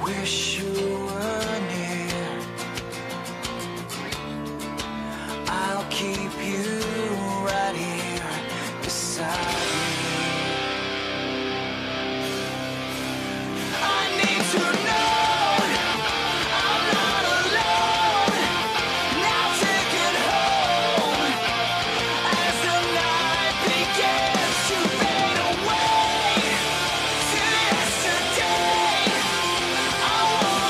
wish you were near. I'll keep you right here beside me. I need to know I'm not alone. Now take it home as the night begins to fade away to yesterday. I wanna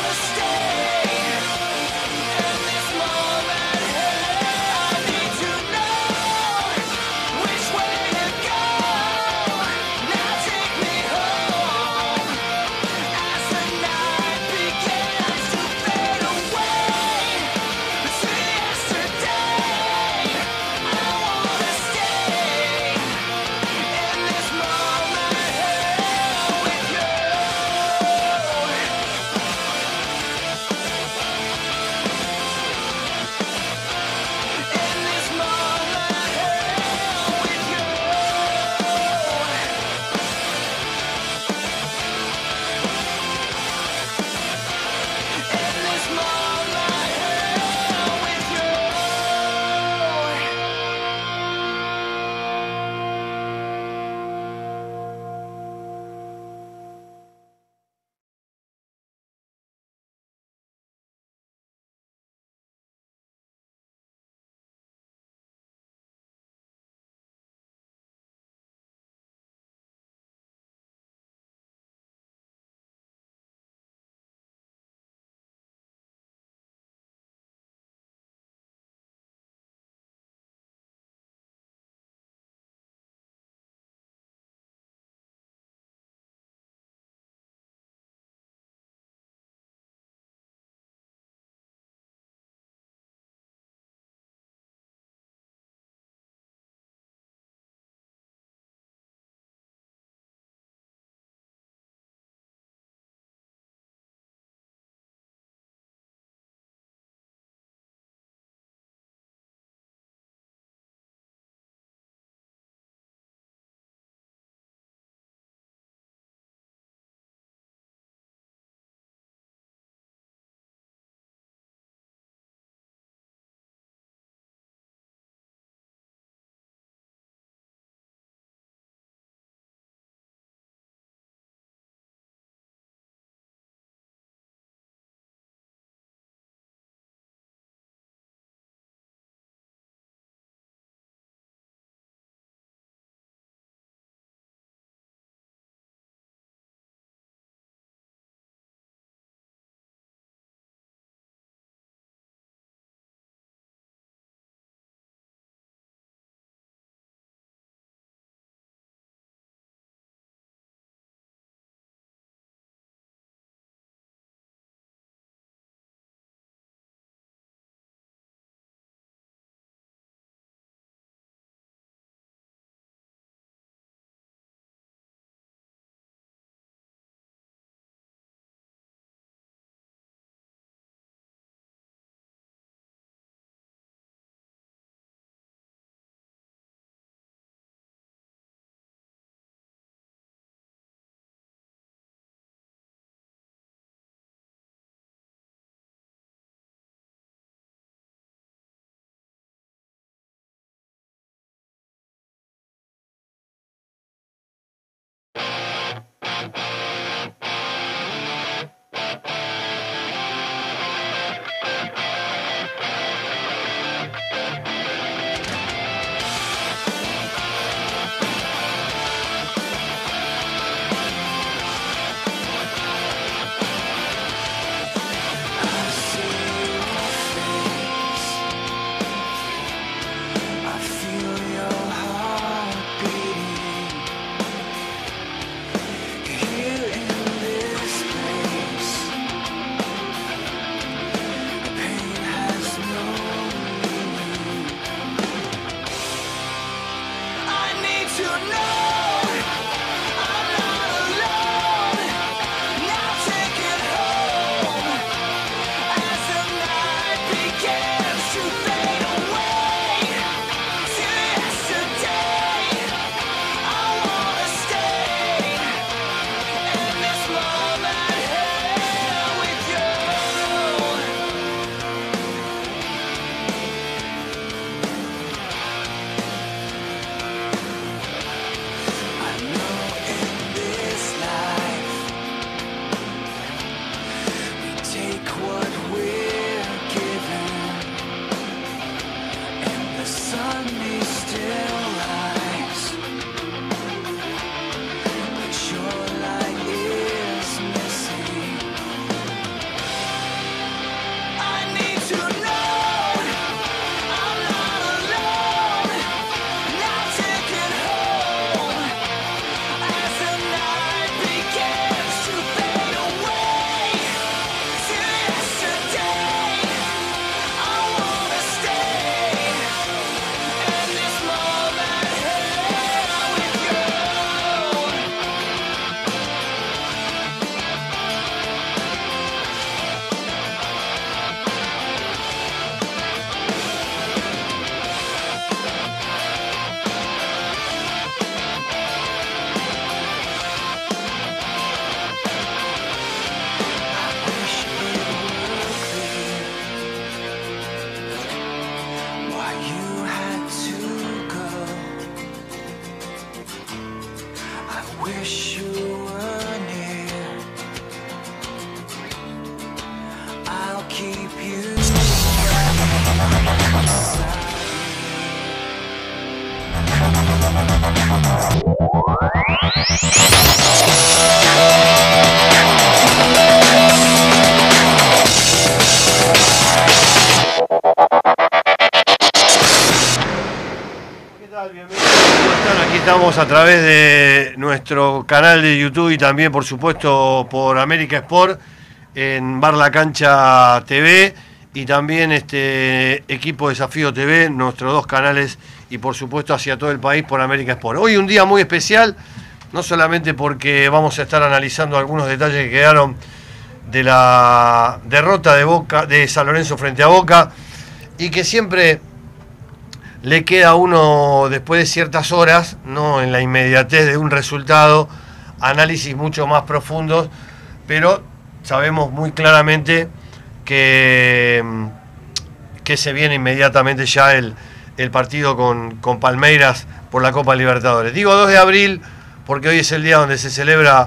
Estamos a través de nuestro canal de YouTube y también, por supuesto, por América Sport, en Bar La Cancha TV y también Equipo Desafío TV, nuestros dos canales y, por supuesto, hacia todo el país por América Sport. Hoy un día muy especial, no solamente porque vamos a estar analizando algunos detalles que quedaron de la derrota de San Lorenzo frente a Boca y que siempre le queda a uno, después de ciertas horas, no en la inmediatez de un resultado, análisis mucho más profundos, pero sabemos muy claramente que se viene inmediatamente ya el partido con Palmeiras por la Copa Libertadores. Digo 2 de abril porque hoy es el día donde se celebra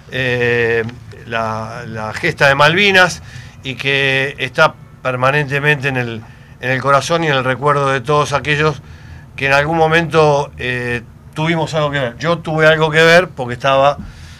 la gesta de Malvinas y que está permanentemente en el corazón y en el recuerdo de todos aquellos que en algún momento tuvimos algo que ver. Yo tuve algo que ver porque estaba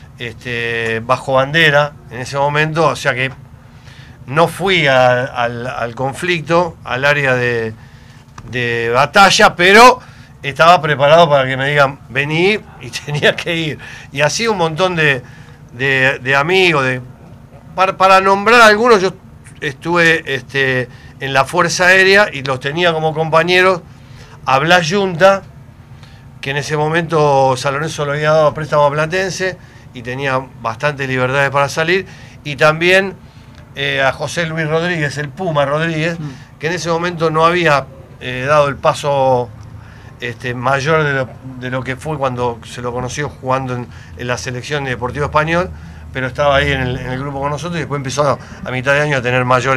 bajo bandera en ese momento, o sea que no fui al conflicto, al área de batalla, pero estaba preparado para que me digan vení y tenía que ir. Y así un montón de amigos, para nombrar algunos, yo estuve en la Fuerza Aérea y los tenía como compañeros a Blas Yunta, que en ese momento San Lorenzo lo había dado a préstamo a Platense y tenía bastantes libertades para salir, y también a José Luis Rodríguez, el Puma Rodríguez, que en ese momento no había dado el paso mayor de lo que fue cuando se lo conoció jugando en la selección de Deportivo Español, pero estaba ahí en el grupo con nosotros y después empezó a mitad de año a tener mayor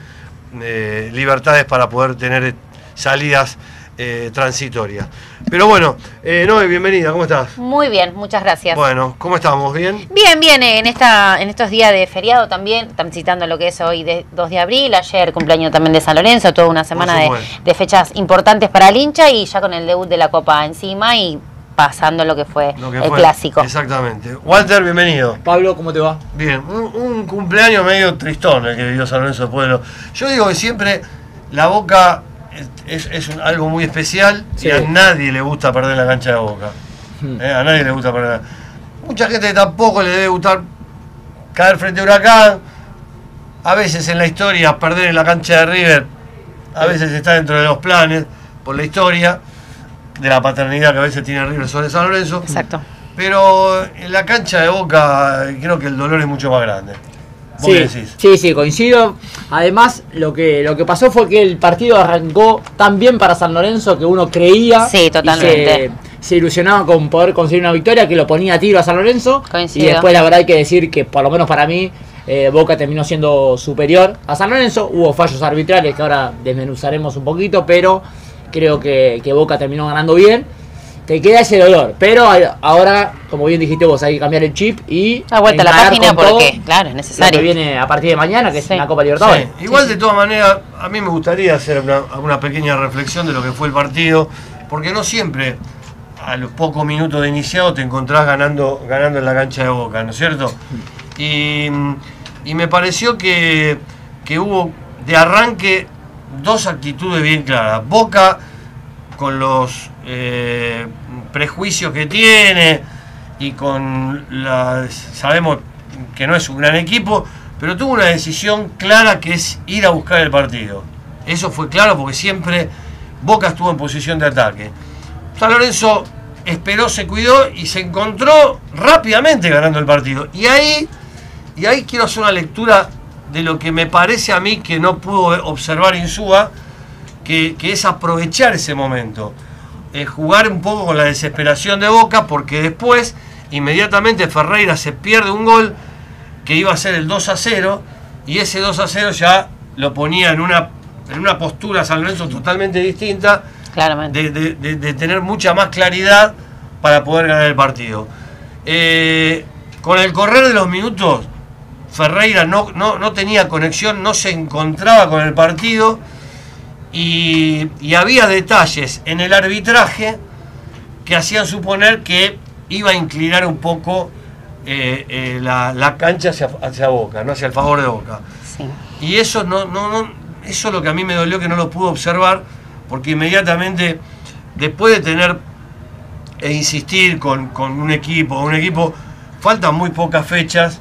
libertades para poder tener salidas transitorias. Pero bueno, Noé, bienvenida, ¿cómo estás? Muy bien, muchas gracias. Bueno, ¿cómo estamos? ¿Bien? Bien, en estos días de feriado también, transitando lo que es hoy 2 de abril, ayer cumpleaños también de San Lorenzo, toda una semana de fechas importantes para el hincha y ya con el debut de la Copa encima y pasando lo que fue el clásico. Exactamente. Walter, bienvenido. Pablo, ¿cómo te va? Bien, un cumpleaños medio tristón el que vivió San Lorenzo de Pueblo. Yo digo que siempre la Boca es algo muy especial, sí, y a nadie le gusta perder la cancha de Boca. A nadie le gusta perder. Mucha gente tampoco le debe gustar caer frente a Huracán. A veces en la historia perder en la cancha de River, a veces está dentro de los planes por la historia de la paternidad que a veces tiene River sobre San Lorenzo. Exacto. Pero en la cancha de Boca creo que el dolor es mucho más grande. ¿Vos qué decís? Sí, coincido. Además, lo que pasó fue que el partido arrancó tan bien para San Lorenzo que uno creía, sí, totalmente, se ilusionaba con poder conseguir una victoria que lo ponía a tiro a San Lorenzo. Coincido. Y después la verdad hay que decir que por lo menos para mí Boca terminó siendo superior a San Lorenzo. Hubo fallos arbitrales que ahora desmenuzaremos un poquito, pero creo que Boca terminó ganando bien. Te queda ese dolor, pero ahora, como bien dijiste vos, hay que cambiar el chip y da vuelta a la página porque, claro, es necesario. Lo que viene a partir de mañana, que es la Copa Libertadores. Sí. Igual, de todas maneras, a mí me gustaría hacer una pequeña reflexión de lo que fue el partido, porque no siempre a los pocos minutos de iniciado te encontrás ganando en la cancha de Boca, ¿no es cierto? Y me pareció que hubo de arranque dos actitudes bien claras. Boca, con los prejuicios que tiene y sabemos que no es un gran equipo, pero tuvo una decisión clara que es ir a buscar el partido. Eso fue claro porque siempre Boca estuvo en posición de ataque. San Lorenzo esperó, se cuidó y se encontró rápidamente ganando el partido. Y ahí quiero hacer una lectura de lo que me parece a mí que no pudo observar Insúa, que es aprovechar ese momento, jugar un poco con la desesperación de Boca, porque después, inmediatamente Ferreira se pierde un gol que iba a ser el 2-0, y ese 2-0 ya lo ponía en una postura San Lorenzo totalmente distinta, claramente, de tener mucha más claridad para poder ganar el partido. Con el correr de los minutos, Ferreira no tenía conexión, no se encontraba con el partido, y había detalles en el arbitraje que hacían suponer que iba a inclinar un poco la cancha hacia Boca, no hacia el favor de Boca. Sí. Y eso eso es lo que a mí me dolió, que no lo pude observar, porque inmediatamente, después de tener e insistir con un equipo. Faltan muy pocas fechas,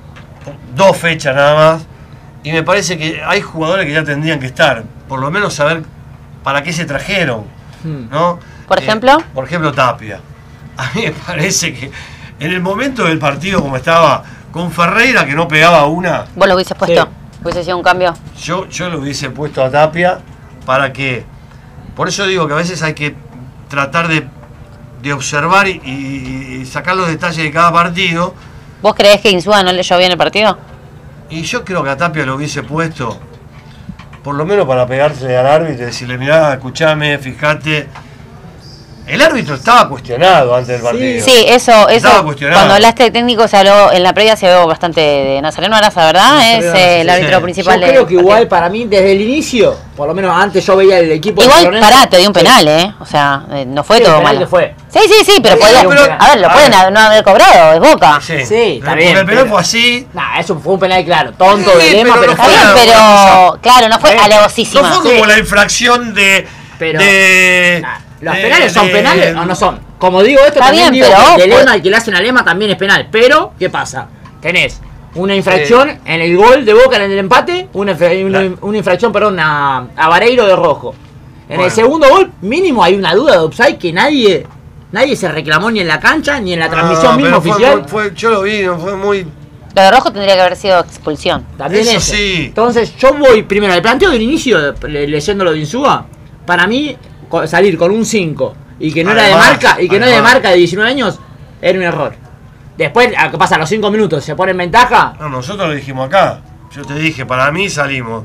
2 fechas nada más, y me parece que hay jugadores que ya tendrían que estar, por lo menos saber para qué se trajeron, ¿no? ¿Por ejemplo? Por ejemplo, Tapia. A mí me parece que en el momento del partido, como estaba con Ferreira, que no pegaba una, ¿Vos lo hubieses puesto? Sí. ¿Hubiese sido un cambio? yo lo hubiese puesto a Tapia para que... Por eso digo que a veces hay que tratar de observar y sacar los detalles de cada partido. ¿Vos creés que Insúa no leyó bien el partido? Y yo creo que a Tapia lo hubiese puesto, por lo menos para pegarse al árbitro y decirle, mirá, escuchame, fíjate. El árbitro estaba cuestionado antes del partido. Sí, eso Estaba cuestionado. cuando hablaste de técnico se habló, en la previa se habló bastante de Nazareno Araza, ¿verdad? Nazareno Es Araza, el sí, árbitro sí. principal Yo del creo que igual partido. para mí desde el inicio, por lo menos antes yo veía el equipo de Igual, San Lorenzo. pará, te dio un penal, ¿eh? O sea, no fue Sí, todo el penal malo. que fue. Sí, pero Sí, podía... pero- a ver, lo a pueden ver. no haber cobrado, es Boca. Sí, Sí, está porque bien, el penal pero- fue así. Nah, eso fue un penal claro, tonto Sí, de lema, pero pero no Está bien, fue- pero... Claro, no fue No alevosísima. No fue como Sí. la infracción de... Pero- de- Nah, ¿los de- penales son de- penales o no son? Como digo esto, Está también bien, digo pero que el de vos- lema, el que le hace una lema también es penal. Pero, ¿qué pasa? Tenés una infracción en el gol de Boca en el empate, una infracción, perdón, a Vareiro de rojo. En Bueno. el segundo gol, mínimo hay una duda de offside que nadie se reclamó ni en la cancha ni en la transmisión misma pero fue- oficial. yo lo vi, no fue muy... Lo de rojo tendría que haber sido expulsión. También Eso eso. sí. Entonces, yo voy primero al planteo del inicio, leyendo lo de Insúa. Para mí, salir con un 5 y que no era de Además, marca, y que no es de además. marca de 19 años, era un error. Después, ¿qué pasa? A los 5 minutos se pone en ventaja. No, nosotros lo dijimos acá. Yo te dije, para mí salimos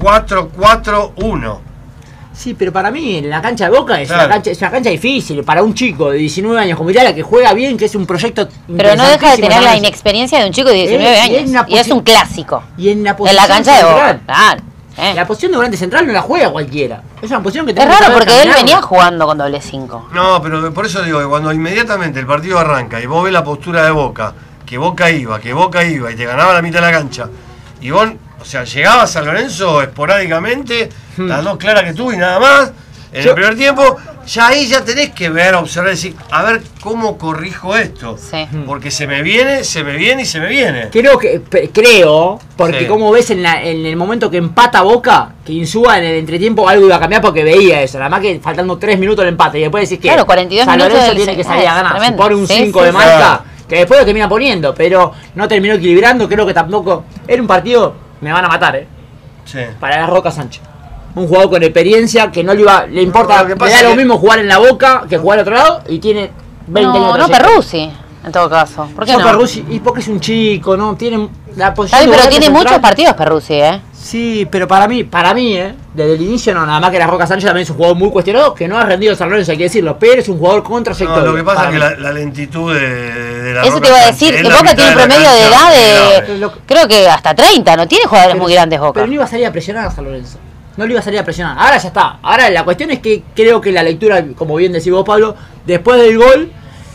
4-4-1. Sí, pero para mí en la cancha de Boca es, Claro. una cancha difícil. Para un chico de 19 años como Italia que juega bien, que es un proyecto. Pero no deja de interesantísimo, tener la ¿sabes? inexperiencia de un chico de 19 y años. en una Y es un clásico. Y en la En posición la cancha de Boca. central. Claro. La posición de volante central no la juega cualquiera. Es una posición que Es tenés que raro saber porque él caminarla. venía jugando con doble 5. No, pero por eso digo que cuando inmediatamente el partido arranca y vos ves la postura de Boca, que Boca iba y te ganaba la mitad de la cancha, y vos, o sea, llegaba a San Lorenzo esporádicamente, las dos claras que tuvo y nada más, en Yo- el primer tiempo, ya ahí ya tenés que ver, observar, decir, a ver cómo corrijo esto. Sí. Porque se me viene y se me viene. Creo, porque Sí. como ves en el momento que empata Boca, que Insúa en el entretiempo algo iba a cambiar porque veía eso. Nada más que faltando 3 minutos el empate. Y después decís que Claro, 42 San minutos Lorenzo del tiene que salir a ganar. tremendo. Se pone un Sí, 5 sí, de sí. marca, Claro. que después lo termina poniendo, pero no terminó equilibrando. Creo que tampoco. Era un partido, me van a matar, Sí. para la Roca Sánchez. Un jugador con experiencia que no le importa, No, lo que le pasa da es lo que- mismo jugar en la Boca que jugar al otro lado y tiene 20 años. No, de no trayectoria. Perruzzi, en todo caso. ¿Por qué Yo no? Perruzzi, y porque es un chico, ¿no? Tiene la posición. Está bien, de pero volante tiene central. muchos partidos Perruzzi, ¿eh? Sí, pero para mí, desde el inicio no, nada más que la Roca Sánchez también es un jugador muy cuestionado, que no ha rendido en San Lorenzo, hay que decirlo, pero es un jugador con No, trayectoria. lo que pasa para es que mí. la lentitud de la Eso Roca te iba a Sánchez decir, es que la Boca mitad tiene un la promedio de cancha, edad grave. de... Creo que hasta 30, ¿no? Tiene jugadores muy grandes Boca. Pero no iba a salir a presionar a San Lorenzo. No le iba a salir a presionar. Ahora ya está. Ahora la cuestión es que creo que la lectura, como bien decís vos, Pablo, después del gol,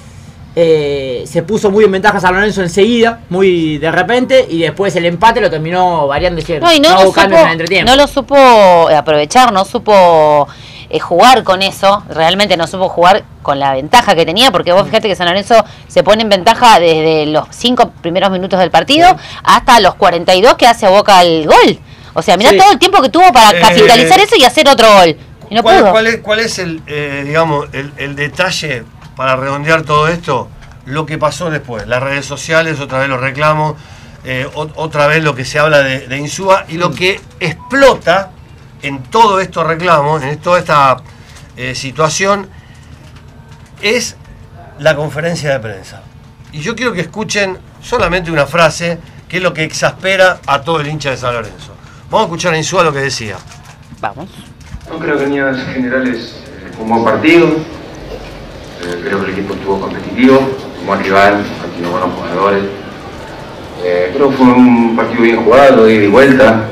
se puso muy en ventaja San Lorenzo enseguida, muy de repente, y después el empate lo terminó variando de No, y no, hubo lo cambios en el supo, entretiempo. no lo supo aprovechar, no supo jugar con eso, realmente no supo jugar con la ventaja que tenía, porque vos fíjate que San Lorenzo se pone en ventaja desde los 5 primeros minutos del partido hasta los 42 que hace Boca el gol. O sea, mirá Sí. todo el tiempo que tuvo para capitalizar eso y hacer otro gol. Y no pudo. ¿Cuál es el, digamos, el detalle para redondear todo esto? Lo que pasó después, las redes sociales, otra vez los reclamos, otra vez lo que se habla de Insúa y lo que explota en todos estos reclamos, en toda esta situación, es la conferencia de prensa. Y yo quiero que escuchen solamente una frase que es lo que exaspera a todo el hincha de San Lorenzo. Vamos a escuchar a Insúa lo que decía. Vamos. No creo que en líneas generales fue un buen partido. Creo que el equipo estuvo competitivo, como rival, tiene buenos jugadores. Creo que fue un partido bien jugado, de ida y vuelta.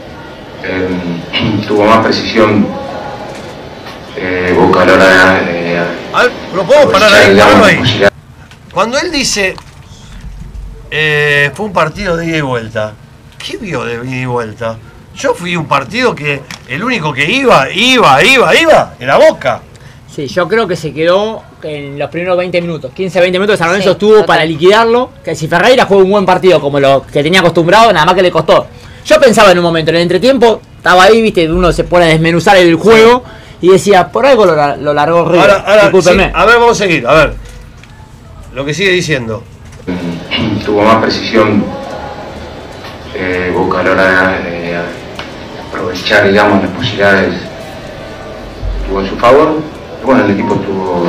Tuvo más precisión Boca a la hora de... A ver, ¿lo podemos parar ahí? Pararlo ahí. Cuando él dice fue un partido de ida y vuelta, ¿qué vio de ida y vuelta? Yo fui un partido que el único que iba, era Boca. Sí, yo creo que se quedó en los primeros 20 minutos, 15, 20 minutos, San Lorenzo Sí, estuvo total. para liquidarlo. Que si Ferreira juega un buen partido como lo que tenía acostumbrado, nada más que le costó. Yo pensaba en un momento, en el entretiempo, estaba ahí, viste, uno se pone a desmenuzar el juego y decía, por algo lo largó River. Ahora Discúlpeme. sí, a ver, vamos a seguir, a ver. Lo que sigue diciendo. Tuvo más precisión Boca a la hora de aprovechar, digamos, las posibilidades que tuvo en su favor. Y bueno, el equipo estuvo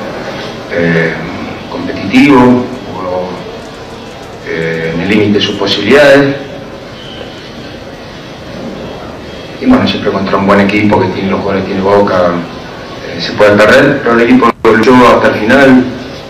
competitivo, jugó en el límite de sus posibilidades. Y bueno, siempre contra un buen equipo que tiene los jugadores, tiene Boca, se puede perder, pero el equipo luchó hasta el final.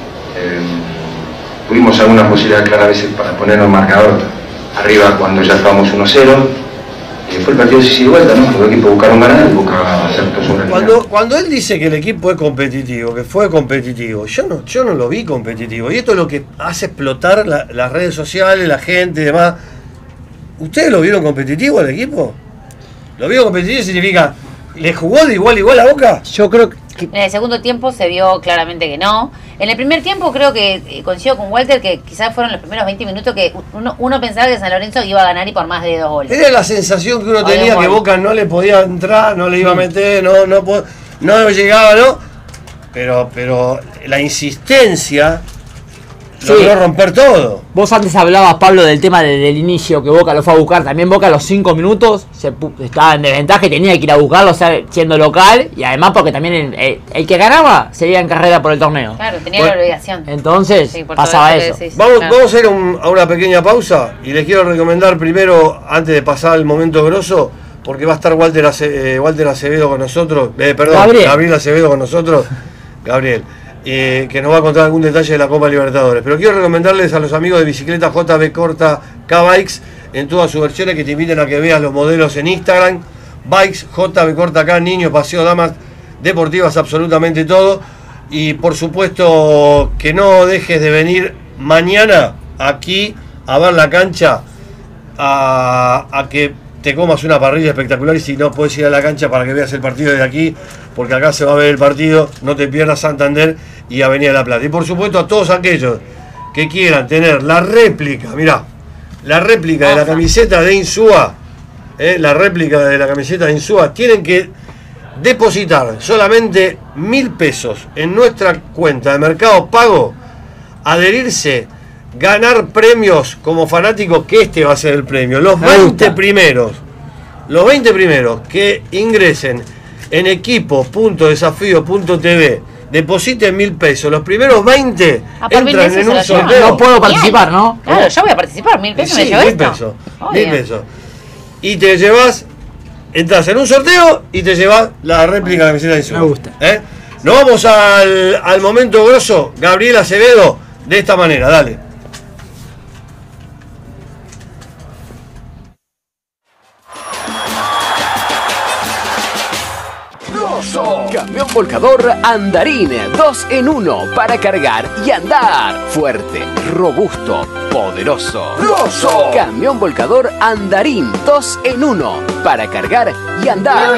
Tuvimos algunas posibilidades claras a veces para ponernos marcador arriba cuando ya estábamos 1-0. Y después el partido se hizo de vuelta, ¿no? Los equipos buscaron ganar y Boca acertó sobre el final. Cuando él dice que el equipo es competitivo, que fue competitivo, yo no lo vi competitivo. Y esto es lo que hace explotar las redes sociales, la gente y demás. ¿Ustedes lo vieron competitivo al equipo? ¿Lo vieron competitivo significa, le jugó de igual a igual a Boca? Yo creo que En el segundo tiempo se vio claramente que no. En el primer tiempo creo que coincido con Walter que quizás fueron los primeros 20 minutos que uno pensaba que San Lorenzo iba a ganar y por más de 2 goles. Era la sensación que uno Oye, tenía, que bueno. Boca no le podía entrar, no le iba a meter, no llegaba, ¿no? Pero la insistencia logró romper todo. vos antes hablabas, Pablo, del tema del inicio, que Boca lo fue a buscar. También Boca a los 5 minutos estaba en desventaja y tenía que ir a buscarlo, o sea, siendo local. Y además porque también el que ganaba sería en carrera por el torneo. Claro, tenía Bueno, la obligación. Entonces Sí, por todo pasaba eso que eso. decís. Vamos, Claro. vamos a ir a una pequeña pausa y les quiero recomendar primero, antes de pasar al momento grosso, porque va a estar Walter Acevedo con nosotros, Gabriel Acevedo con nosotros, Gabriel, que nos va a contar algún detalle de la Copa Libertadores. Pero quiero recomendarles a los amigos de Bicicleta JB Corta K-Bikes en todas sus versiones, que te inviten a que veas los modelos en Instagram. Bikes JB Corta K, niños, paseo, damas, deportivas, absolutamente todo. Y por supuesto que no dejes de venir mañana aquí a ver la cancha, a que te comas una parrilla espectacular, y si no puedes ir a la cancha para que veas el partido desde aquí, porque acá se va a ver el partido. No te pierdas Santander y Avenida La Plata. Y por supuesto a todos aquellos que quieran tener la réplica, mirá, la réplica de la camiseta de Insúa, la réplica de la camiseta de Insúa, tienen que depositar solamente 1.000 pesos en nuestra cuenta de Mercado Pago, adherirse, ganar premios como fanáticos, que este va a ser el premio. Los 20 primeros que ingresen en equipo.desafío.tv, depositen 1.000 pesos. Los primeros 20 por 1.000 entran pesos en se un lo llevan. sorteo. No puedo Bien. participar, ¿no? Claro, yo voy a participar, 1.000 pesos me Sí, llevo 1.000 esto. pesos. Obvio. 1.000 pesos. Y te llevas, entras en un sorteo y te llevas la réplica de la camiseta de Insúa. Me gusta. Nos vamos al momento grosso. Gabriel Acevedo, de esta manera, dale. Camión volcador Andarín, 2 en 1 para cargar y andar. Fuerte, robusto, poderoso. ¡Grosso! Camión volcador Andarín, 2 en 1 para cargar y andar.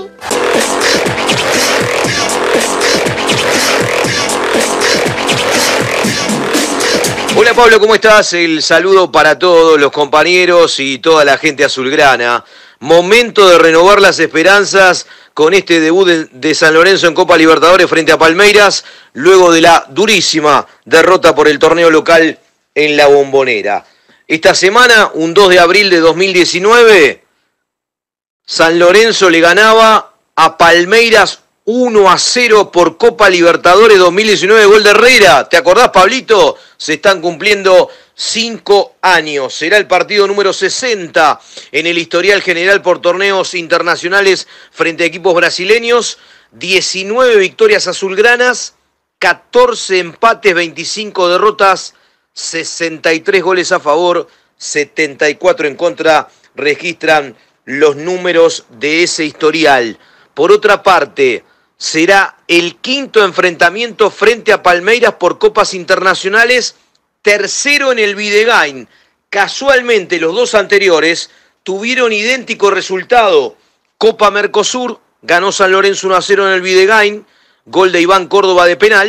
Hola Pablo, ¿cómo estás? El saludo para todos los compañeros y toda la gente azulgrana. Momento de renovar las esperanzas con este debut de San Lorenzo en Copa Libertadores frente a Palmeiras, luego de la durísima derrota por el torneo local en la Bombonera. Esta semana, un 2 de abril de 2019, San Lorenzo le ganaba a Palmeiras 1-0 por Copa Libertadores 2019, gol de Herrera. ¿Te acordás, Pablito? Se están cumpliendo 5 años. Será el partido número 60 en el historial general por torneos internacionales frente a equipos brasileños. 19 victorias azulgranas, 14 empates, 25 derrotas, 63 goles a favor, 74 en contra. Registran los números de ese historial. Por otra parte, será el quinto enfrentamiento frente a Palmeiras por copas internacionales, tercero en el Videgain. Casualmente los dos anteriores tuvieron idéntico resultado. Copa Mercosur, ganó San Lorenzo 1-0 en el Videgain, gol de Iván Córdoba de penal,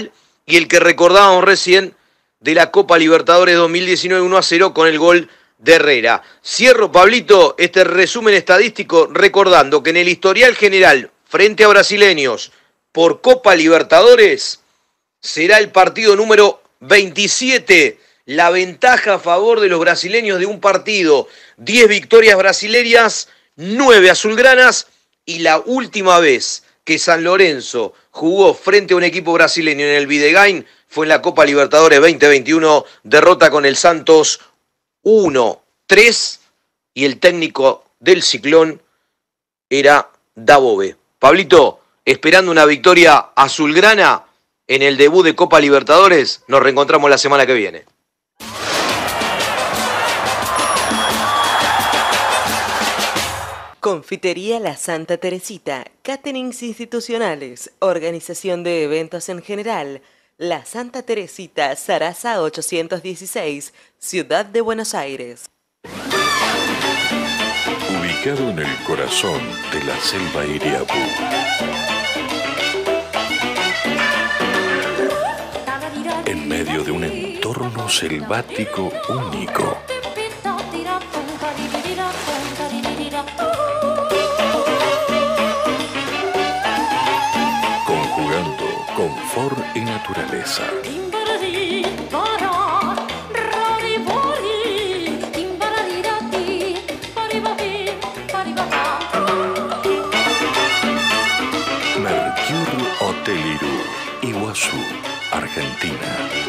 y el que recordábamos recién de la Copa Libertadores 2019 1-0 con el gol de Herrera. Cierro, Pablito, este resumen estadístico recordando que en el historial general frente a brasileños por Copa Libertadores será el partido número 27. La ventaja a favor de los brasileños de un partido. 10 victorias brasileñas, 9 azulgranas, y la última vez que San Lorenzo jugó frente a un equipo brasileño en el Videgain fue en la Copa Libertadores 2021, derrota con el Santos 1-3, y el técnico del Ciclón era Dabove. Pablito, esperando una victoria azulgrana en el debut de Copa Libertadores, nos reencontramos la semana que viene. Confitería La Santa Teresita, caterings institucionales, organización de eventos en general. La Santa Teresita, Sarasa 816, Ciudad de Buenos Aires. Ubicado en el corazón de la selva Iriapú, en medio de un entorno selvático único, conjugando confort y naturaleza. Mercure Hotel Irú, Iguazú, Argentina.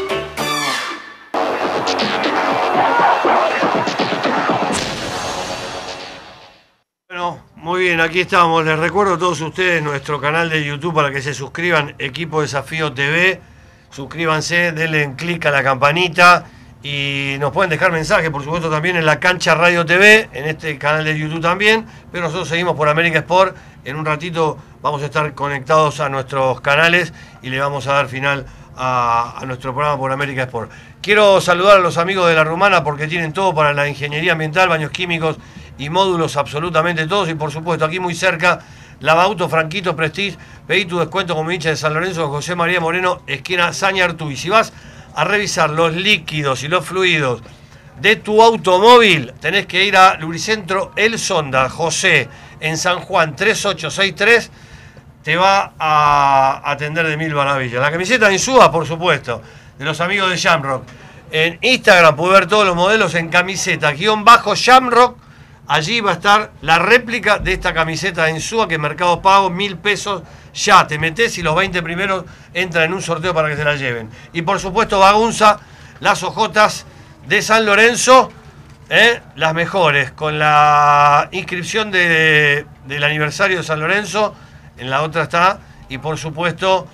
Bueno, muy bien, aquí estamos. Les recuerdo a todos ustedes nuestro canal de YouTube para que se suscriban, Equipo Desafío TV. Suscríbanse, denle en clic a la campanita y nos pueden dejar mensajes, por supuesto, también en La Cancha Radio TV, en este canal de YouTube también. Pero nosotros seguimos por América Sport. En un ratito vamos a estar conectados a nuestros canales y le vamos a dar final a nuestro programa por América Sport. Quiero saludar a los amigos de La Rumana porque tienen todo para la ingeniería ambiental, baños químicos y módulos absolutamente todos. Y por supuesto, aquí muy cerca, Lavauto, Franquito, Prestige. Pedí tu descuento como hincha de San Lorenzo, José María Moreno, esquina Saña Artúi. Si vas a revisar los líquidos y los fluidos de tu automóvil, tenés que ir a Lubricentro El Sonda, José, en San Juan 3863. Te va a atender de mil maravillas. La camiseta de Insúa, por supuesto, de los amigos de Shamrock. En Instagram puedes ver todos los modelos en camiseta _Shamrock. Allí va a estar la réplica de esta camiseta de Insúa, que en Mercado Pago, 1000 pesos. Ya te metés y los 20 primeros entran en un sorteo para que se la lleven. Y por supuesto, Bagunza, las hojotas de San Lorenzo, las mejores, con la inscripción del aniversario de San Lorenzo. En la otra está, y por supuesto,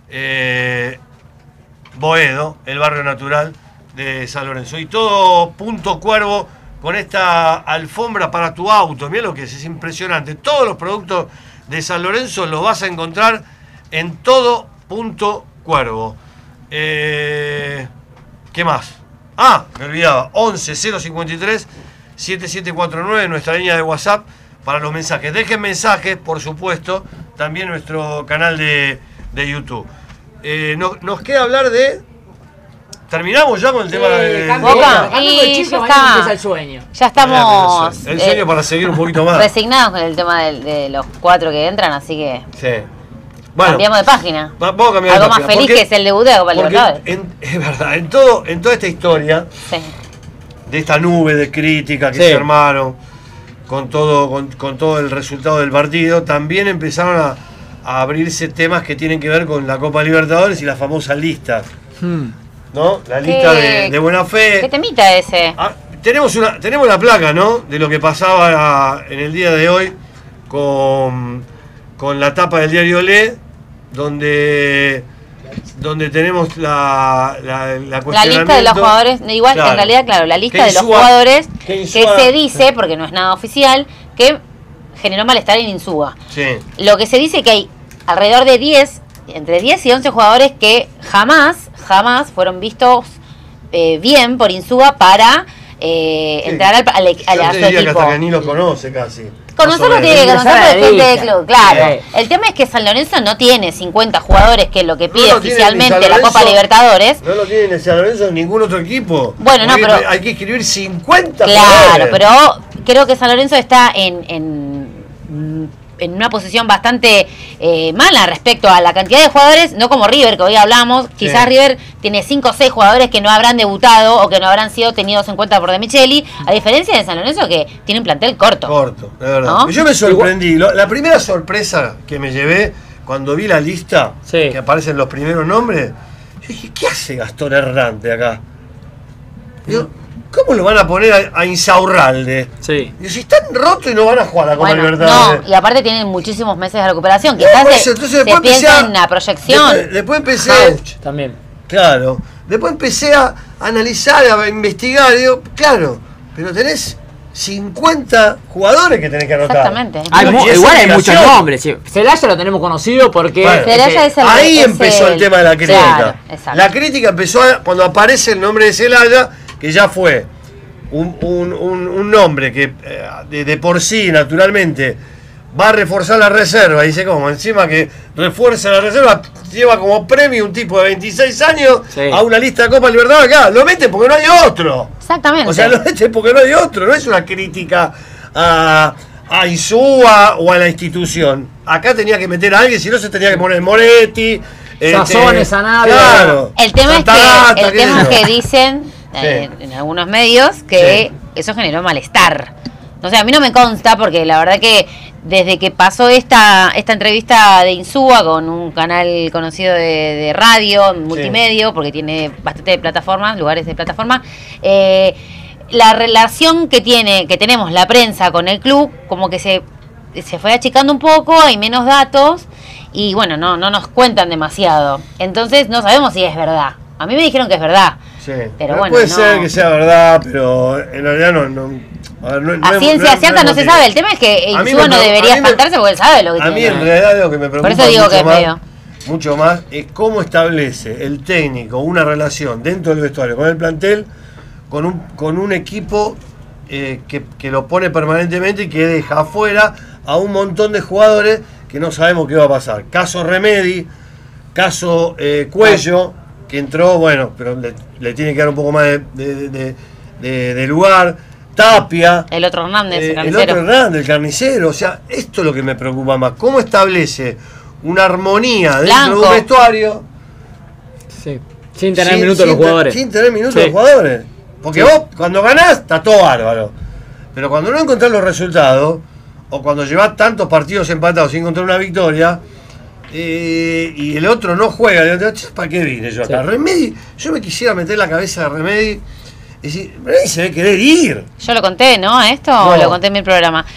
Boedo, el barrio natural de San Lorenzo. Y todo Punto Cuervo con esta alfombra para tu auto. Mira lo que es impresionante. Todos los productos de San Lorenzo los vas a encontrar en todo Punto Cuervo. ¿Qué más? Ah, me olvidaba. 11-053-7749, nuestra línea de WhatsApp para los mensajes. Dejen mensajes, por supuesto, también nuestro canal de YouTube. Nos queda hablar de... ¿Terminamos ya con el tema de Boca? Y ya está. El sueño. Ya estamos. El sueño para seguir un poquito más. Resignados con el tema de los 4 que entran, así que Sí. Bueno, cambiamos de página. Vamos a cambiar Algo de más página, feliz porque- que es el debut de la Copa porque Libertadores. es verdad, en toda esta historia Sí. de esta nube de crítica que Sí. se armaron con todo el resultado del partido, también empezaron a abrirse temas que tienen que ver con la Copa Libertadores y las famosas listas, ¿no? La lista de buena fe. ¿Qué temita ese? Ah, tenemos la placa, ¿no? De lo que pasaba en el día de hoy con la tapa del diario Le, donde tenemos la La lista de los jugadores, igual Claro. en realidad, claro, la lista Que de los Insúa- jugadores que que Insúa- se dice, porque no es nada oficial, que generó malestar en Insúa. Sí. Lo que se dice que hay alrededor de 10, entre 10 y 11 jugadores que jamás fueron vistos bien por Insúa para entrar a su diría que equipo. hasta que ni lo conoce casi. Conocerlo tiene que conocer de gente del club, claro. Sí. El tema es que San Lorenzo no tiene 50 jugadores, que es lo que pide No lo tiene oficialmente ni San la Copa Lorenzo, Libertadores. No lo tiene ni San Lorenzo ni ningún otro equipo. Bueno, no, Porque pero- hay que escribir 50 Claro, jugadores. pero creo que San Lorenzo está en una posición bastante mala respecto a la cantidad de jugadores, no como River, que hoy hablamos. Quizás Sí. River tiene 5 o 6 jugadores que no habrán debutado o que no habrán sido tenidos en cuenta por De Micheli, a diferencia de San Lorenzo, que tiene un plantel corto. Corto, de verdad. ¿No? Yo me sorprendí. La primera sorpresa que me llevé cuando vi la lista, Sí. que aparecen los primeros nombres, yo dije, ¿qué hace Gastón Herrante acá? Digo, ¿cómo lo van a poner a Insaurralde? Sí. Digo, si están rotos y no van a jugar a la Copa Bueno, Libertadores. no, y aparte tienen muchísimos meses de recuperación. No, Quizás por se, eso, entonces se después empecé piensa a- en la proyección. Después empecé, Auch también. claro, después empecé a analizar, a investigar, y digo, claro, pero tenés 50 jugadores que tenés que anotar. Exactamente. Y es Igual hay obligación. muchos nombres. Sí. Celaya lo tenemos conocido porque. Bueno, Celaya es el- ahí es empezó el tema de la crítica. Claro, exacto. La crítica empezó cuando aparece el nombre de Celaya, que ya fue un nombre que de por sí, naturalmente, va a reforzar la reserva. Dice, como encima que refuerza la reserva, lleva como premio un tipo de 26 años Sí. a una lista de Copa Libertadores acá. Lo meten porque no hay otro. Exactamente. O sea, lo meten porque no hay otro. No es una crítica a Insúa o a la institución. Acá tenía que meter a alguien, si no se tenía que poner Moretti. Sazones, Sanabria. Claro. El tema Santagata, es qué que, el tema es sé yo. que dicen en algunos medios que eso generó malestar. No sé, a mí no me consta porque la verdad que desde que pasó esta entrevista de Insúa con un canal conocido de radio, multimedio, porque tiene bastante plataformas, lugares de plataforma, la relación que tenemos la prensa con el club, como que se fue achicando un poco, hay menos datos y bueno, no nos cuentan demasiado. Entonces no sabemos si es verdad. A mí me dijeron que es verdad. Sí. Pero bueno, puede no. ser que sea verdad, pero en realidad no. A ver, no A es- ciencia es- cierta es no se motivo. sabe. El tema es que A mí Insúa me no pre- debería a mí me- espantarse porque él sabe lo que A mí tiene. en realidad lo que me preocupa Por eso digo mucho que es más, medio. mucho más es cómo establece el técnico una relación dentro del vestuario con el plantel, con un equipo que lo pone permanentemente y que deja afuera a un montón de jugadores que no sabemos qué va a pasar. Caso Remedi, caso Cuello, que entró, bueno, pero le tiene que dar un poco más de lugar. Tapia. El otro Hernández, el El carnicero. otro Hernández, el carnicero. O sea, esto es lo que me preocupa más. ¿Cómo establece una armonía dentro de Blanco. un vestuario? Sí. Sin tener minutos los jugadores. Sin tener minutos Sí. los jugadores. Porque vos, cuando ganás, está todo bárbaro. Pero cuando no encontrás los resultados, o cuando llevás tantos partidos empatados sin encontrar una victoria, y el otro no juega, y ¿para qué vine yo acá? Sí. Remedi, yo me quisiera meter la cabeza de Remedi y decir, Remedi se debe querer ir. Yo lo conté, ¿no? Esto No. lo conté en mi programa.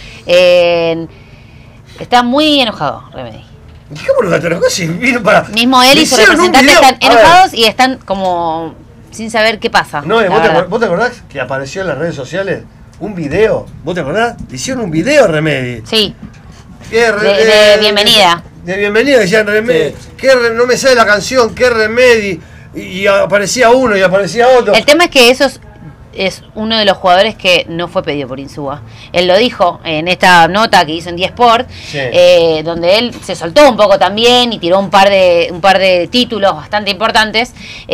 Está muy enojado, Remedi. ¿Y cómo lo enojó si vino para...? Mismo él y su Hicieron un representante video- están a ver. enojados y están como sin saber qué pasa. No, la verdad. ¿vos te acordás que apareció en las redes sociales un video? ¿Vos te acordás? Le hicieron un video a Remedi. Sí, Que de bienvenida. De bienvenida, decían Remedi. No me sale la canción, qué Remedi. Y aparecía uno y aparecía otro. El tema es que eso es uno de los jugadores que no fue pedido por Insúa. Él lo dijo en esta nota que hizo en 10 Sport, Sí. donde él se soltó un poco también y tiró un par de títulos bastante importantes,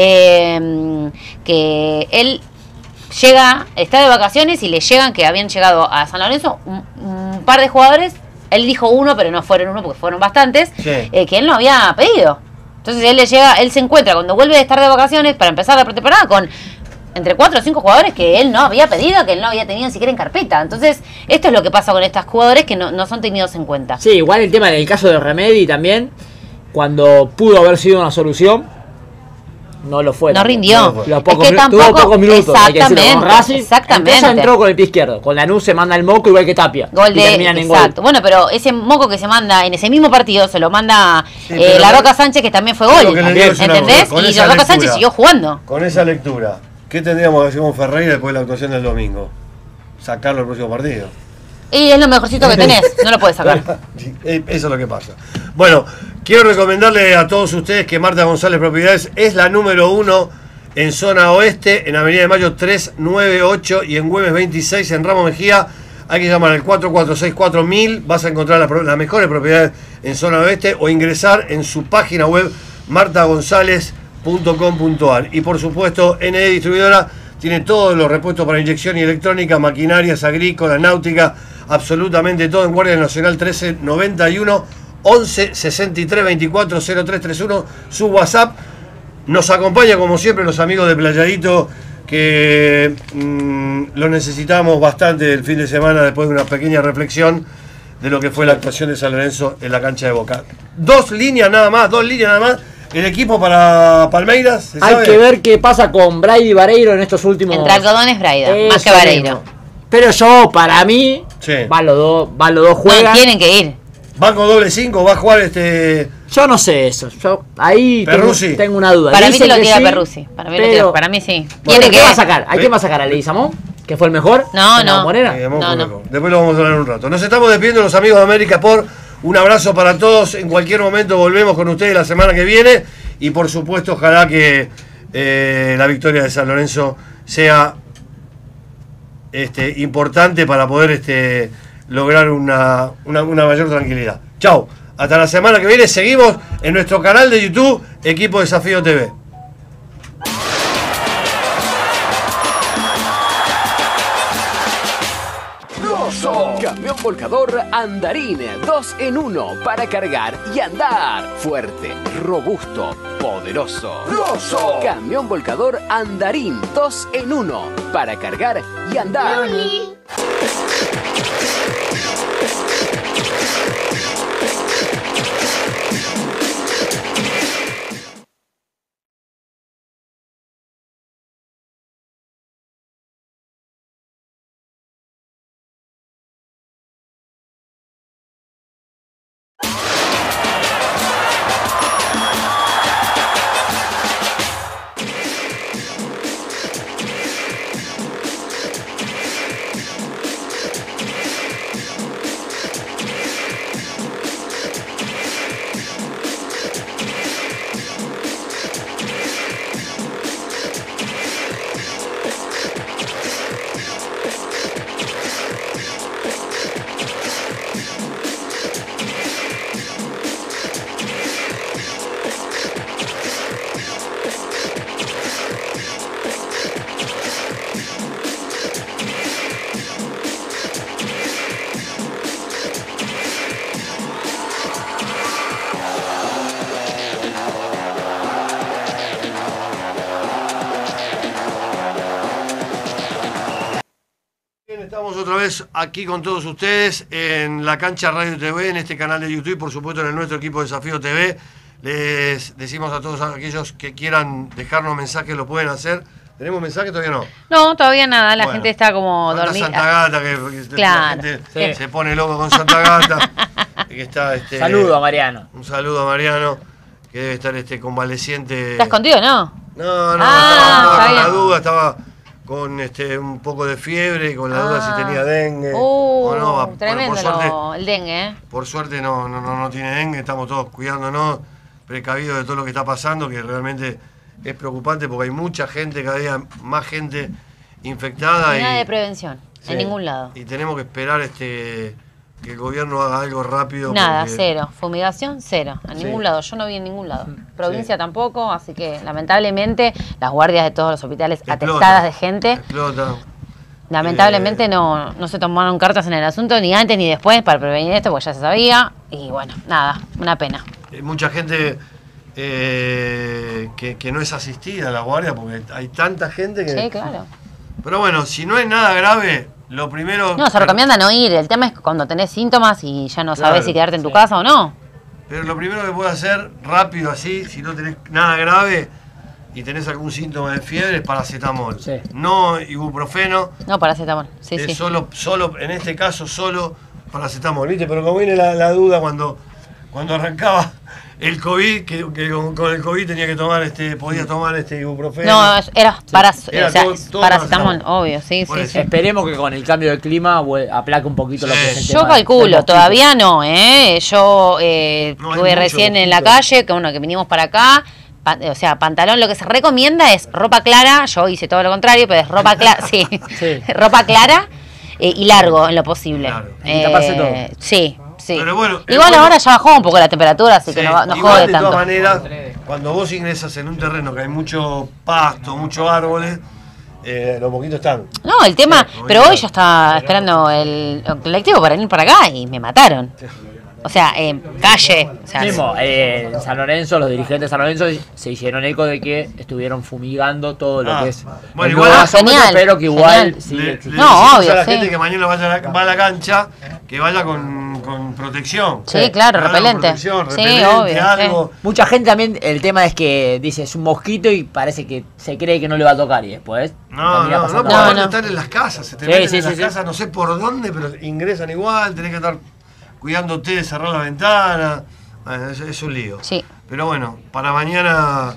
que él está de vacaciones y le llegan, que habían llegado a San Lorenzo un par de jugadores. Él dijo uno, pero no fueron uno porque fueron bastantes, Sí. que él no había pedido. Entonces él se encuentra cuando vuelve de estar de vacaciones para empezar la pretemporada con entre 4 o 5 jugadores que él no había pedido, que él no había tenido ni siquiera en carpeta. Entonces, esto es lo que pasa con estos jugadores que no son tenidos en cuenta. Sí, igual el tema del caso de Remedi también, cuando pudo haber sido una solución, no lo fue. No también. rindió. Los Es pocos que tuvo tampoco- pocos minutos, hay que decirlo, con exactamente, Racing. exactamente. Entonces entró con el pie izquierdo. Con Lanús se manda el moco igual que Tapia. Gol y de terminan en gol. exacto. Bueno, pero ese moco que se manda en ese mismo partido se lo manda Sí, pero La lo- Roca Sánchez, que también fue lo gol. que le digo es una ¿Entendés? cosa, con Y esa La Roca lectura. Sánchez siguió jugando. Con esa lectura, ¿qué tendríamos que hacer con Ferreira después de la actuación del domingo? Sacarlo el próximo partido. Y es lo mejorcito que tenés, no lo puedes sacar. Sí, eso es lo que pasa. Bueno, quiero recomendarle a todos ustedes que Marta González Propiedades es la número 1 en zona oeste, en Avenida de Mayo 398 y en Güemes 26, en Ramos Mejía. Hay que llamar al 4464.000, vas a encontrar las mejores propiedades en zona oeste o ingresar en su página web martagonzalez.com.ar. Y por supuesto, NE Distribuidora tiene todos los repuestos para inyección y electrónica, maquinarias agrícolas, náutica, absolutamente todo en Guardia Nacional 1391 11 63 24 0331, su WhatsApp. Nos acompaña como siempre los amigos de Playadito, que lo necesitamos bastante el fin de semana después de una pequeña reflexión de lo que fue la actuación de San Lorenzo en la cancha de Boca. Dos líneas nada más. El equipo para Palmeiras. Hay que ver qué pasa con Brady y Vareiro en estos últimos. Entre algodones Braida, más que Vareiro. Pero yo, para mí, sí, van los dos juegan. No, tienen que ir. ¿Van con doble 5? ¿Va a jugar Yo no sé eso. Yo ahí tengo una duda. Para mí se lo tira Perruzzi. Para mí sí. Bueno, ¿qué va a sacar? ¿Hay que va a sacar a Leguizamón? ¿Que fue el mejor? No. Morena. No. Después lo vamos a hablar un rato. Nos estamos despidiendo los amigos de América Sport. Un abrazo para todos. En cualquier momento volvemos con ustedes la semana que viene. Y por supuesto, ojalá que la victoria de San Lorenzo sea importante para poder lograr una mayor tranquilidad. Chau. Hasta la semana que viene. Seguimos en nuestro canal de YouTube, Equipo Desafío TV. Rosso, camión volcador Andarín, 2 en 1 para cargar y andar. Fuerte, robusto, poderoso. Rosso, camión volcador Andarín, 2 en 1 para cargar y andar. Estamos otra vez aquí con todos ustedes en la cancha Radio TV, en este canal de YouTube y por supuesto en el nuestro equipo Desafío TV. Les decimos a todos aquellos que quieran dejarnos mensajes, lo pueden hacer. ¿Tenemos mensajes? Todavía no. No, todavía nada, la gente está como dormida. Santa Gata, que claro, la gente se pone loco con Santa Gata. Que está, saludo a Mariano. Un saludo a Mariano, que debe estar convaleciente. ¿Está escondido, no? No, estaba con la duda, estaba con un poco de fiebre y con la duda si tenía dengue o no. Tremendo, por suerte, el dengue. Por suerte no tiene dengue, estamos todos cuidándonos, precavidos de todo lo que está pasando, que realmente es preocupante porque hay mucha gente, cada día más gente infectada. Nada de prevención, en ningún lado. Y tenemos que esperar que el gobierno haga algo rápido. Nada, cero. Fumigación, cero. A ningún lado. Yo no vi en ningún lado. Provincia tampoco, así que lamentablemente las guardias de todos los hospitales atestadas de gente. Explota. Lamentablemente no se tomaron cartas en el asunto, ni antes ni después, para prevenir esto, porque ya se sabía. Y bueno, nada, una pena. Mucha gente que no es asistida a la guardia, porque hay tanta gente que... Sí, claro. Pero bueno, si no es nada grave... Lo primero... No, se recomienda no ir. El tema es cuando tenés síntomas y ya no sabes si quedarte en tu casa o no. Pero lo primero que puedes hacer, rápido así, si no tenés nada grave y tenés algún síntoma de fiebre, es paracetamol. Sí. No ibuprofeno. No, paracetamol. Sí, sí. Solo, en este caso, solo paracetamol. ¿Viste? Pero como viene la duda cuando arrancaba el COVID, que con el COVID tenía que tomar podía tomar ibuprofeno. No, era paracetamol, obvio, sí. Esperemos que con el cambio de clima aplaque un poquito lo que es el Yo calculo, todavía no, Yo estuve recién en la calle, que vinimos para acá, o sea, pantalón, lo que se recomienda es ropa clara, yo hice todo lo contrario, pero es ropa clara, sí, ropa clara y largo en lo posible. Claro. Y taparse todo. Sí. Sí. Pero bueno, igual ahora ya bajó un poco la temperatura, así que no igual, jode de tanto. todas maneras, cuando vos ingresas en un terreno que hay mucho pasto, muchos árboles, los moquitos están. No, el tema, pero hoy yo estaba esperando el colectivo para venir para acá y me mataron. O sea, calle. O sea, Mismo, en San Lorenzo, los dirigentes de San Lorenzo se hicieron eco de que estuvieron fumigando todo lo que es. Bueno, el igual nuevo gasómetro, genial, pero que igual genial. sigue Le existiendo. No, decimos obvio, a la sí. gente que mañana va a la cancha, que vaya con protección. Sí, claro, Que vaya con repelente. protección, Sí, repelente, obvio, algo. Mucha gente también, el tema es que dice es un mosquito y parece que se cree que no le va a tocar y después No, termina no, pasando porque algo. aparte están en las casas, se te Sí, meten sí, en sí, las sí. casas, no sé por dónde, pero ingresan igual, tenés que estar cuidándote de cerrar la ventana. Bueno, es un lío. Sí. Pero bueno, para mañana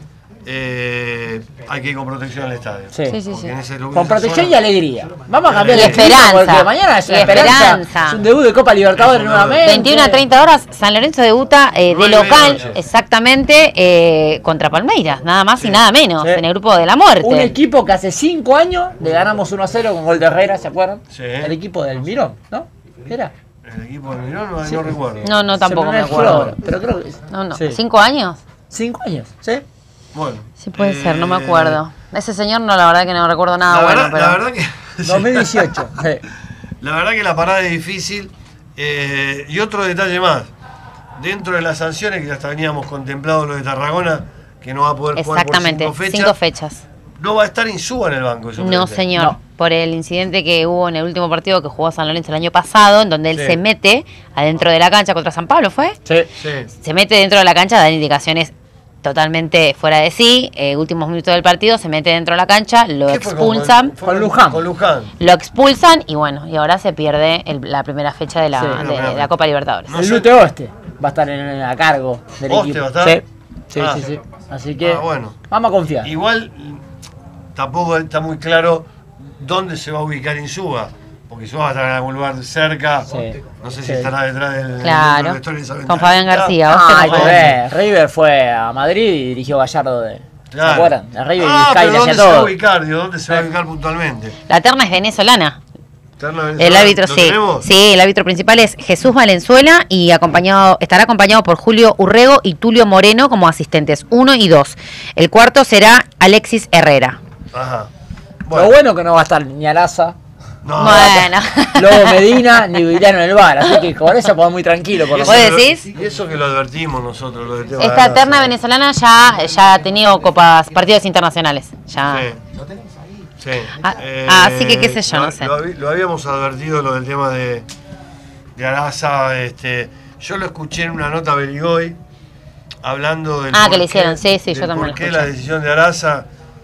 hay que ir con protección al estadio. Sí. Sí, sí, Porque sí. en ese lugar- Con esa protección zona- y alegría. Vamos a cambiar Y el clima esperanza. porque mañana es una Y esperanza. esperanza. Es un debut de Copa Libertadores Es un nuevamente. 21 a 30 horas, San Lorenzo debuta de 9 de la local, noche. exactamente, contra Palmeiras, nada más y nada menos, Sí. en el grupo de la muerte. Un equipo que hace 5 años le ganamos 1-0 con gol de Herrera, ¿se acuerdan? Sí. El equipo del Mirón, ¿no? ¿Era? El equipo de Mirón no recuerdo. No, tampoco me fue acuerdo. ahora, pero creo que No, sí. 5 años. 5 años, ¿sí? Bueno. Sí puede ser, no me acuerdo. Ese señor no, la verdad que no recuerdo nada bueno, pero... La verdad que... 2018. sí. La verdad que la parada es difícil. Y otro detalle más. Dentro de las sanciones que hasta veníamos contemplado lo de Tarragona, que no va a poder jugar por Exactamente, 5 fechas, fechas. no va a estar Insúa en el banco. No, señor. No. Por el incidente que hubo en el último partido que jugó San Lorenzo el año pasado, en donde él Sí. se mete adentro de la cancha contra San Pablo, ¿fue? Sí. Sí. Se mete dentro de la cancha, da indicaciones totalmente fuera de sí. Últimos minutos del partido, se mete dentro de la cancha, lo ¿Qué fue expulsan. fue Con Luján. Con Luján. Lo expulsan y bueno, y ahora se pierde la primera fecha de la, Sí, de la Copa Libertadores. No el sé. Lute Oste va a estar a cargo del ¿Oste equipo. va a estar? Sí. Sí, Ah. sí, sí. Así que Bueno. vamos a confiar. Igual tampoco está muy claro dónde se va a ubicar Insúa. Porque Insúa va a estar en algún lugar cerca. Sí. No sé si Sí. estará detrás del Claro, del vestuario de esa con Fabián ventanita. García. Ah, hay Oste que no ver. River fue a Madrid y dirigió Gallardo de. Claro. ¿Se acuerdan? El River y Ah, Vizcaya pero le ¿dónde hacía se va a todo. ubicar? Digo, ¿dónde se va a ubicar puntualmente? La terna es venezolana. ¿Terna El venezolana? árbitro, ¿Lo sí. tenemos? Sí, el árbitro principal es Jesús Valenzuela y estará acompañado por Julio Urrego y Tulio Moreno como asistentes 1 y 2. El cuarto será Alexis Herrera. Ajá. Lo bueno que no va a estar ni Alaza, No, Bueno. Luego Medina, ni Villano en el bar. Así que con eso podemos muy tranquilo. Por lo ¿Vos menos. decís? Y eso que lo advertimos nosotros, lo del tema de Esta la terna raza. venezolana ya ha tenido partidos internacionales. Ya. Sí. Ah, así que qué sé yo, no sé. Lo habíamos advertido lo del tema de Araza. Yo lo escuché en una nota a Beligoy hablando del Que le hicieron, sí, yo del también lo por qué escuché. la decisión de Araza.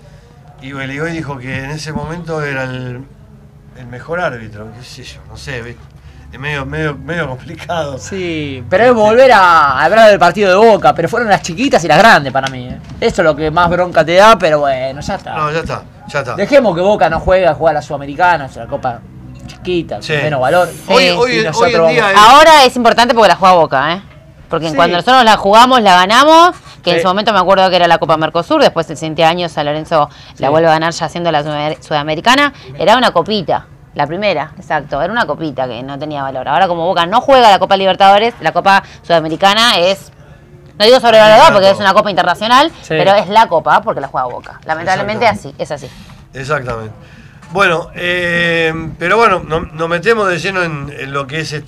Y Beligoy dijo que en ese momento era el mejor árbitro, qué sé yo, no sé, ¿viste? Es medio complicado. Sí, pero es volver a hablar del partido de Boca, pero fueron las chiquitas y las grandes para mí. Eso es lo que más bronca te da, pero bueno, ya está. No, ya está. Dejemos que Boca no juega la Sudamericana, es la Copa chiquita, Sí. menos valor. Hoy Sí. en día vamos- Ahora es importante porque la juega Boca, ¿eh? Porque Sí. cuando nosotros la jugamos, la ganamos, que en Sí. su momento me acuerdo que era la Copa Mercosur, después el siguiente año San Lorenzo la Sí. vuelve a ganar ya siendo la Sudamericana, era una copita. La primera, exacto, era una copita que no tenía valor. Ahora como Boca no juega la Copa Libertadores, la Copa Sudamericana es, no digo sobrevalorada porque es una Copa internacional, Sí. pero es la Copa porque la juega Boca. Lamentablemente es así. Exactamente. Bueno, pero bueno, nos metemos de lleno en lo que es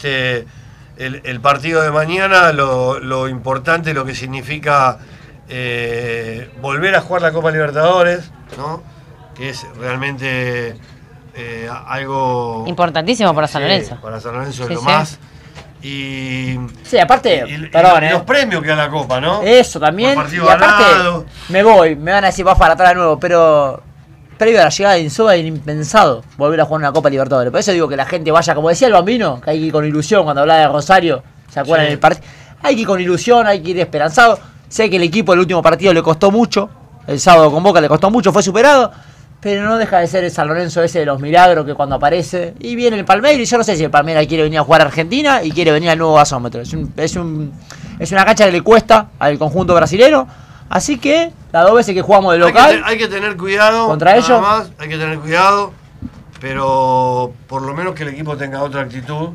el partido de mañana, lo importante, lo que significa volver a jugar la Copa Libertadores, ¿no? Que es realmente algo Importantísimo para San sí, Lorenzo. para San Lorenzo es Sí, lo sí. más. Y, Sí, aparte, y perdón, los premios que da la Copa, ¿no? Eso también. Por partido Y aparte, ganado. me van a decir vas para atrás de nuevo, pero previo a la llegada de Insúa era impensado volver a jugar una Copa Libertadores. Por eso digo que la gente vaya, como decía el Bambino, que hay que ir con ilusión cuando hablaba de Rosario, ¿se acuerdan Sí. del partido? Hay que ir con ilusión, hay que ir esperanzado. Sé que el equipo del último partido le costó mucho, el sábado con Boca le costó mucho, fue superado, pero no deja de ser el San Lorenzo ese de los milagros que cuando aparece, y viene el Palmeiras, y yo no sé si el Palmeiras quiere venir a jugar a Argentina y quiere venir al nuevo gasómetro. Es una cancha que le cuesta al conjunto brasilero, Así que, las 2 veces que jugamos de local... Hay que tener cuidado. ¿Contra ellos? Más, hay que tener cuidado, pero por lo menos que el equipo tenga otra actitud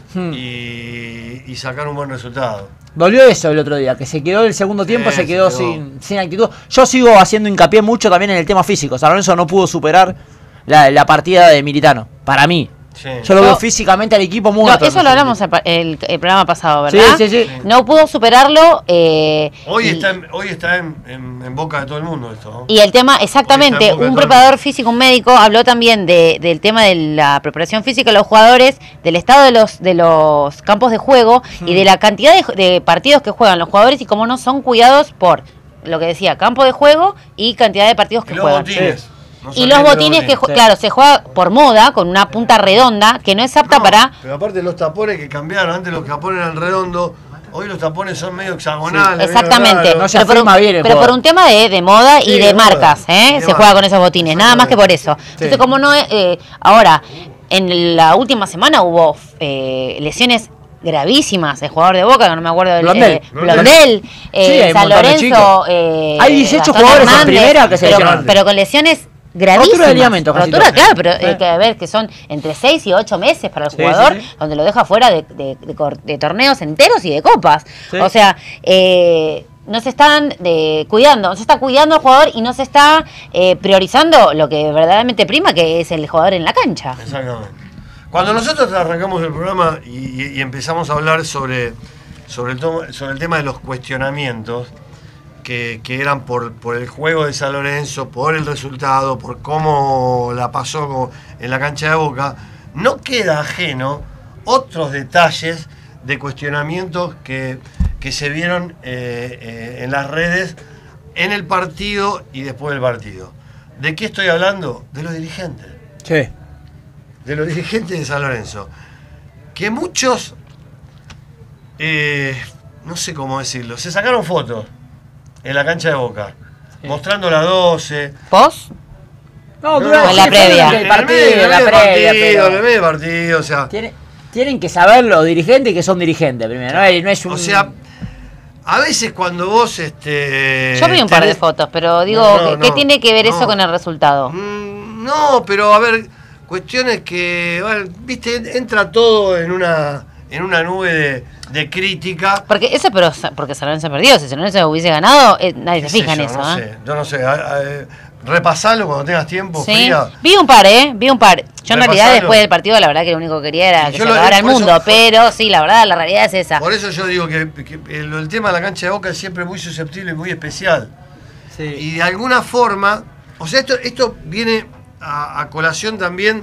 y sacar un buen resultado. Dolió eso el otro día, que se quedó el segundo tiempo, se quedó sin actitud. Yo sigo haciendo hincapié mucho también en el tema físico. San Lorenzo no pudo superar la partida de Militano, para mí. Sí. Yo lo veo físicamente al equipo muerto. No, eso lo hablamos el programa pasado, ¿verdad? Sí. No pudo superarlo. Hoy está en boca de todo el mundo esto, ¿no? Y el tema, exactamente, un preparador físico, un médico, habló también del tema de la preparación física de los jugadores, del estado de los campos de juego y de la cantidad de partidos que juegan los jugadores y cómo no son cuidados por, lo que decía, campo de juego y cantidad de partidos que juegan. Y los botines que, claro, se juega por moda, con una punta redonda, que no es apta para... Pero aparte los tapones que cambiaron, antes los tapones eran redondos, hoy los tapones son medio hexagonales. Exactamente, no pero, por un tema de moda y de marcas, se juega con esos botines, nada más que por eso. Entonces, como no ahora, en la última semana hubo lesiones gravísimas, el jugador de Boca, que no me acuerdo del Blondel, San Lorenzo, hay 18 jugadores en primera que se lesionaron. Pero con lesiones gravísimas. Rotura de ligamento. Claro, pero hay que ver que son entre 6 y 8 meses para el jugador, donde lo deja fuera de torneos enteros y de copas. O sea, no se están cuidando, no se está cuidando al jugador y no se está priorizando lo que verdaderamente prima, que es el jugador en la cancha. Exactamente. Cuando nosotros arrancamos el programa y empezamos a hablar sobre el tema de los cuestionamientos, que eran por el juego de San Lorenzo, por el resultado, por cómo la pasó en la cancha de Boca, no queda ajeno otros detalles de cuestionamientos que se vieron en las redes en el partido y después del partido. ¿De qué estoy hablando? De los dirigentes. Sí. De los dirigentes de San Lorenzo. Que muchos, no sé cómo decirlo, se sacaron fotos en la cancha de Boca, mostrando la 12. ¿Vos? No, la previa. El medio partido, o sea. Tienen que saber los dirigentes que son dirigentes primero, no es un... O sea, a veces cuando vos... Yo vi un par de fotos, pero digo, ¿qué tiene que ver eso con el resultado? No, pero a ver, cuestiones que, bueno, viste, entra todo en una nube de crítica. Porque eso, pero porque San Lorenzo perdió. Si San Lorenzo hubiese ganado, nadie se fija en eso. Yo no sé. Repasalo cuando tengas tiempo. Sí. Fría. Vi un par. Yo en realidad después del partido la verdad que lo único que quería era que se acabara el mundo. Pero sí, la verdad, la realidad es esa. Por eso yo digo que el tema de la cancha de Boca es siempre muy susceptible y muy especial. Sí. Y de alguna forma, o sea, esto viene a colación también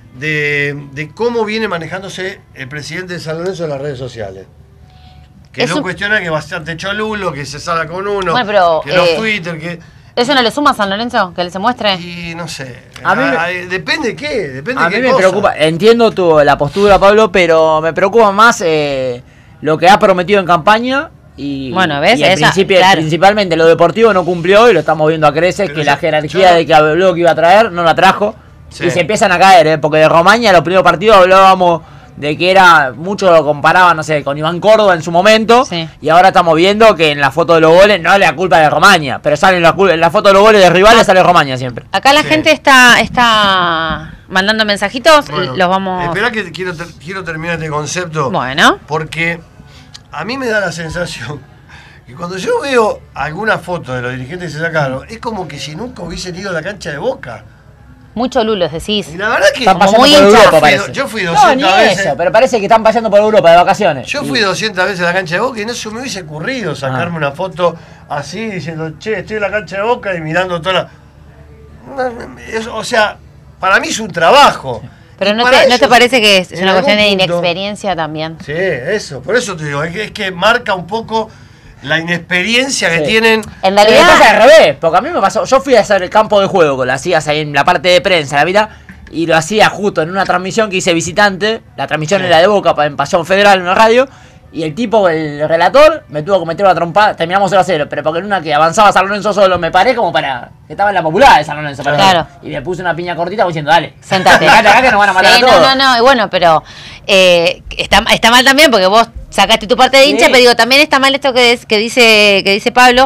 de cómo viene manejándose el presidente de San Lorenzo en las redes sociales. Que no cuestiona que es bastante cholulo, que se salga con uno, bueno, pero, que los Twitter, que... ¿Eso no le suma a San Lorenzo? ¿Que él se muestre? Y no sé. Depende de qué. Depende a de qué mí me cosa. preocupa, entiendo la postura, Pablo, pero me preocupa más lo que ha prometido en campaña. Y, bueno, ¿ves? Y principalmente lo deportivo no cumplió y lo estamos viendo a creces, pero que la jerarquía de que habló que iba a traer no la trajo. Sí. Y se empiezan a caer, porque de Romaña los primeros partidos hablábamos de que era, muchos lo comparaban, no sé, con Iván Córdoba en su momento, y ahora estamos viendo que en la foto de los goles no es la culpa de Romaña, pero sale en la foto de los goles de rivales sale Romaña siempre. Acá la gente está mandando mensajitos, bueno, los vamos... Espera que quiero terminar este concepto, bueno, porque a mí me da la sensación que cuando yo veo alguna foto de los dirigentes que se sacaron, es como que si nunca hubiesen ido a la cancha de Boca. Mucho lulos, decís. Y la verdad que están pasando por Europa, parece. Yo fui 200 veces. Eso, pero parece que están pasando por Europa de vacaciones. Yo fui 200 veces a la cancha de Boca y no se me hubiese ocurrido sacarme una foto así diciendo, che, estoy en la cancha de Boca y mirando toda la... O sea, para mí es un trabajo. Pero ¿no te parece que es una cuestión de inexperiencia también? Sí, eso. Por eso te digo, es que marca un poco la inexperiencia que tienen. En realidad pasa al revés, porque a mí me pasó, yo fui a hacer el campo de juego, lo hacías ahí en la parte de prensa, la vida, y lo hacía justo en una transmisión que hice visitante, la transmisión era de Boca en Pasión Federal, en una radio, y el tipo, el relator, me tuvo que meter una trompada, terminamos 0-0, pero porque en una que avanzaba San Lorenzo solo, me paré como para, que estaba en la popular de San Lorenzo, claro. Y le puse una piña cortita diciendo, dale, sentate, acá que nos van a matar a todos. No, y bueno, pero está mal también, porque vos sacaste tu parte de hincha, pero digo, también está mal esto que dice Pablo,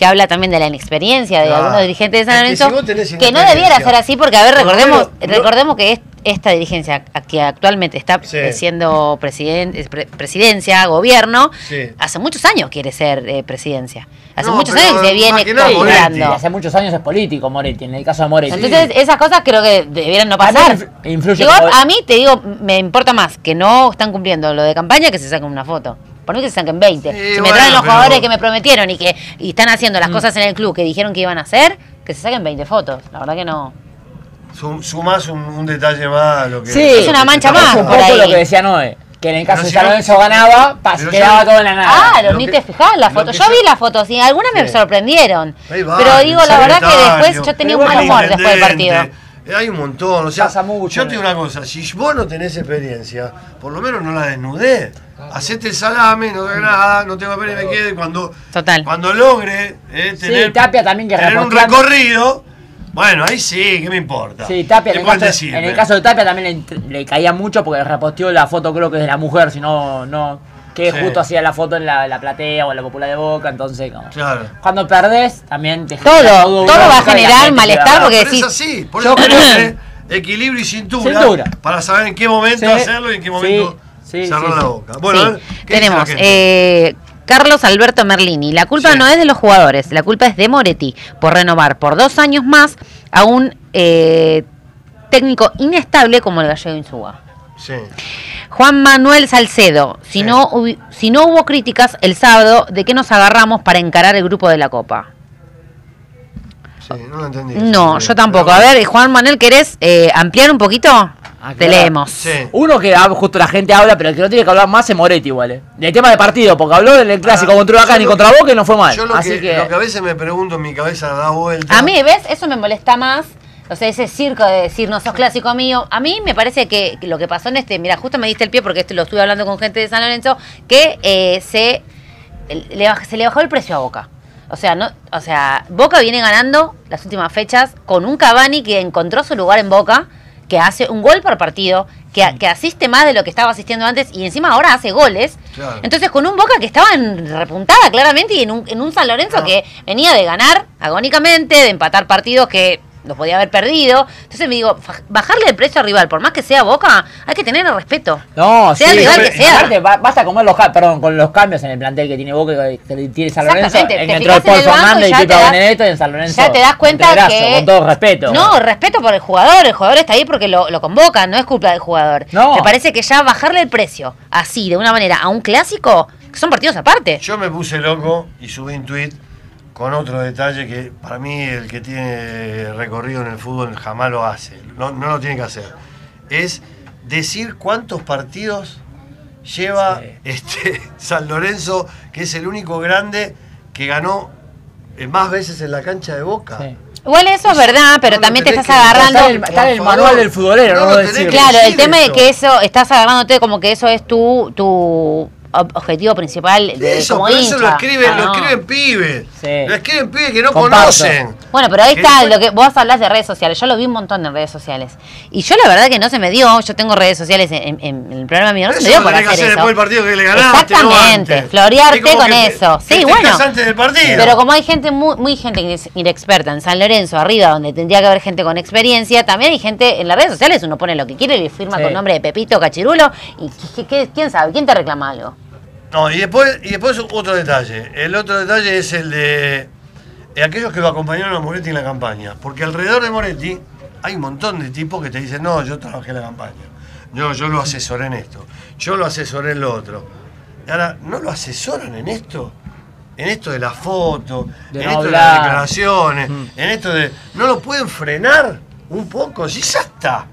que habla también de la inexperiencia de Claro. algunos dirigentes de San Es que si Lorenzo, vos tenés que no debiera inexperiencia, ser así, porque, a ver, por lo menos, recordemos que esta dirigencia que actualmente está Sí. siendo presidencia, gobierno, Sí. hace muchos años quiere ser presidencia. Hace No, muchos pero años que se más viene que nada Y calculando. hace muchos años es político Moretti, en el caso de Moretti. Entonces, esas cosas creo que debieran no pasar. También influye Digo, como- a mí te digo, me importa más que no están cumpliendo lo de campaña que se saquen una foto. Por mí que se saquen 20. Sí, Si me bueno, traen los pero- jugadores que me prometieron y están haciendo las cosas en el club que dijeron que iban a hacer, que se saquen 20 fotos. La verdad que no. Sumás un detalle más a lo que... Sí, Es una mancha que te más, Es un pasa. por poco ahí. lo que decía Noé, que en el caso Pero de si San no- Lorenzo ganaba, pero quedaba yo- todo en la nada. Claro, Lo ni que- te fijás las lo fotos. que Yo yo- vi las fotos y algunas me Sí. sorprendieron. Hay Pero varios, digo, la verdad que después secretarios, yo tenía pero un mal bueno, humor después del partido. Hay un montón, o sea, Pasa mucho, yo te digo una cosa, si vos no tenés experiencia, por lo menos no la desnudés. Hacete el salame, no te nada, no tengo pena y me quede Total. cuando logre tener, Tapia también que tener un reposteando. recorrido, bueno, ahí sí, ¿qué me importa? Sí, Tapia, ¿Qué en pueden el, decirme? caso de Tapia también le caía mucho porque reposteó la foto, creo que es de la mujer, si no, que Sí. justo hacía la foto en la platea o en la popular de Boca, entonces como- Claro. cuando perdés también te Todo genera va a bronca y la generar gente malestar queda- porque Pero decís- es así, por Yo eso creo tenés que- equilibrio y cintura, Cintura. para saber en qué momento Sí, hacerlo y en qué momento sí, cerrar sí, la sí. boca. Bueno, Sí, a ver, ¿qué dice la tenemos gente? Carlos Alberto Merlini. La culpa Sí. no es de los jugadores, la culpa es de Moretti por renovar por 2 años más a un técnico inestable como el gallego Insúa. Sí. Juan Manuel Salcedo, si Sí. no hubo críticas el sábado, ¿de qué nos agarramos para encarar el grupo de la Copa? Sí, no lo entendí. No, Sí, yo tampoco. pero- A ver, Juan Manuel, ¿querés ampliar un poquito? Te claro. leemos. Sí. Uno que justo la gente habla, pero el que no tiene que hablar más es Moretti igual. Del tema de partido, porque habló del clásico contra Huracán y yo lo- contra Boca y no fue mal. Yo lo Así que a veces me pregunto en mi cabeza da vuelta. A mí, ¿ves? Eso me molesta más. O sea, ese circo de decir no sos clásico mío. A mí me parece que lo que pasó en mira, justo me diste el pie porque lo estuve hablando con gente de San Lorenzo, que se le bajó el precio a Boca. O sea, Boca viene ganando las últimas fechas con un Cavani que encontró su lugar en Boca, que hace un gol por partido, que asiste más de lo que estaba asistiendo antes y encima ahora hace goles. Claro. Entonces con un Boca que estaba en repuntada claramente y en un San Lorenzo No. que venía de ganar agónicamente, de empatar partidos que los podía haber perdido. Entonces me digo, bajarle el precio al rival, por más que sea Boca, hay que tener el respeto. No, Sea el rival que sea. Aparte, basta comer con los cambios en el plantel que tiene Boca y que tiene San Lorenzo. Exactamente, te Entró fijas en Paul el banco Fernández y y ya Pipe te das- Benedetto y en San Lorenzo. Ya te das cuenta Montebrazo, que... con todo respeto. No, respeto por el jugador está ahí porque lo convoca, no es culpa del jugador. No. Me parece que ya bajarle el precio así, de una manera, a un clásico, que son partidos aparte. Yo me puse loco y subí un tweet con otro detalle que para mí el que tiene recorrido en el fútbol jamás lo hace, no lo tiene que hacer. Es decir cuántos partidos lleva San Lorenzo, que es el único grande que ganó más veces en la cancha de Boca. Sí. Igual eso es verdad, pero No lo también te tenés estás que- agarrando... Está en el Por manual favor. del futbolero, no lo lo tenés decir. que Claro, el decir tema de eso. que eso, estás agarrándote como que eso es tu objetivo principal de Eso, como pero eso lo hincha. escriben, Ah, lo no. escriben pibes. Sí. Lo escriben pibes que no Comparto. conocen. Bueno, pero ahí Que está después- lo que vos hablás de redes sociales. Yo lo vi un montón en redes sociales. Y yo la verdad que no se me dio. Yo tengo redes sociales en el programa mío. No se me Eso dio lo por tenés que hacer hacer eso. después del partido que le ganaste. no Exactamente, antes. florearte Es como con que eso. Sí, festejas bueno. antes del partido. Pero como hay gente muy gente inexperta en San Lorenzo, arriba, donde tendría que haber gente con experiencia, también hay gente en las redes sociales, uno pone lo que quiere, le firma Sí. con nombre de Pepito Cachirulo, y ¿quién sabe? ¿Quién te reclama algo? No, y después otro detalle. El otro detalle es el de aquellos que lo acompañaron a Moretti en la campaña. Porque alrededor de Moretti hay un montón de tipos que te dicen, no, yo trabajé en la campaña. Yo lo asesoré en esto. Yo lo asesoré en lo otro. Y ahora, ¿no lo asesoran en esto? En esto de la foto, De en no esto de hablar. las declaraciones, en esto de... ¿No lo pueden frenar un poco? Si ya está.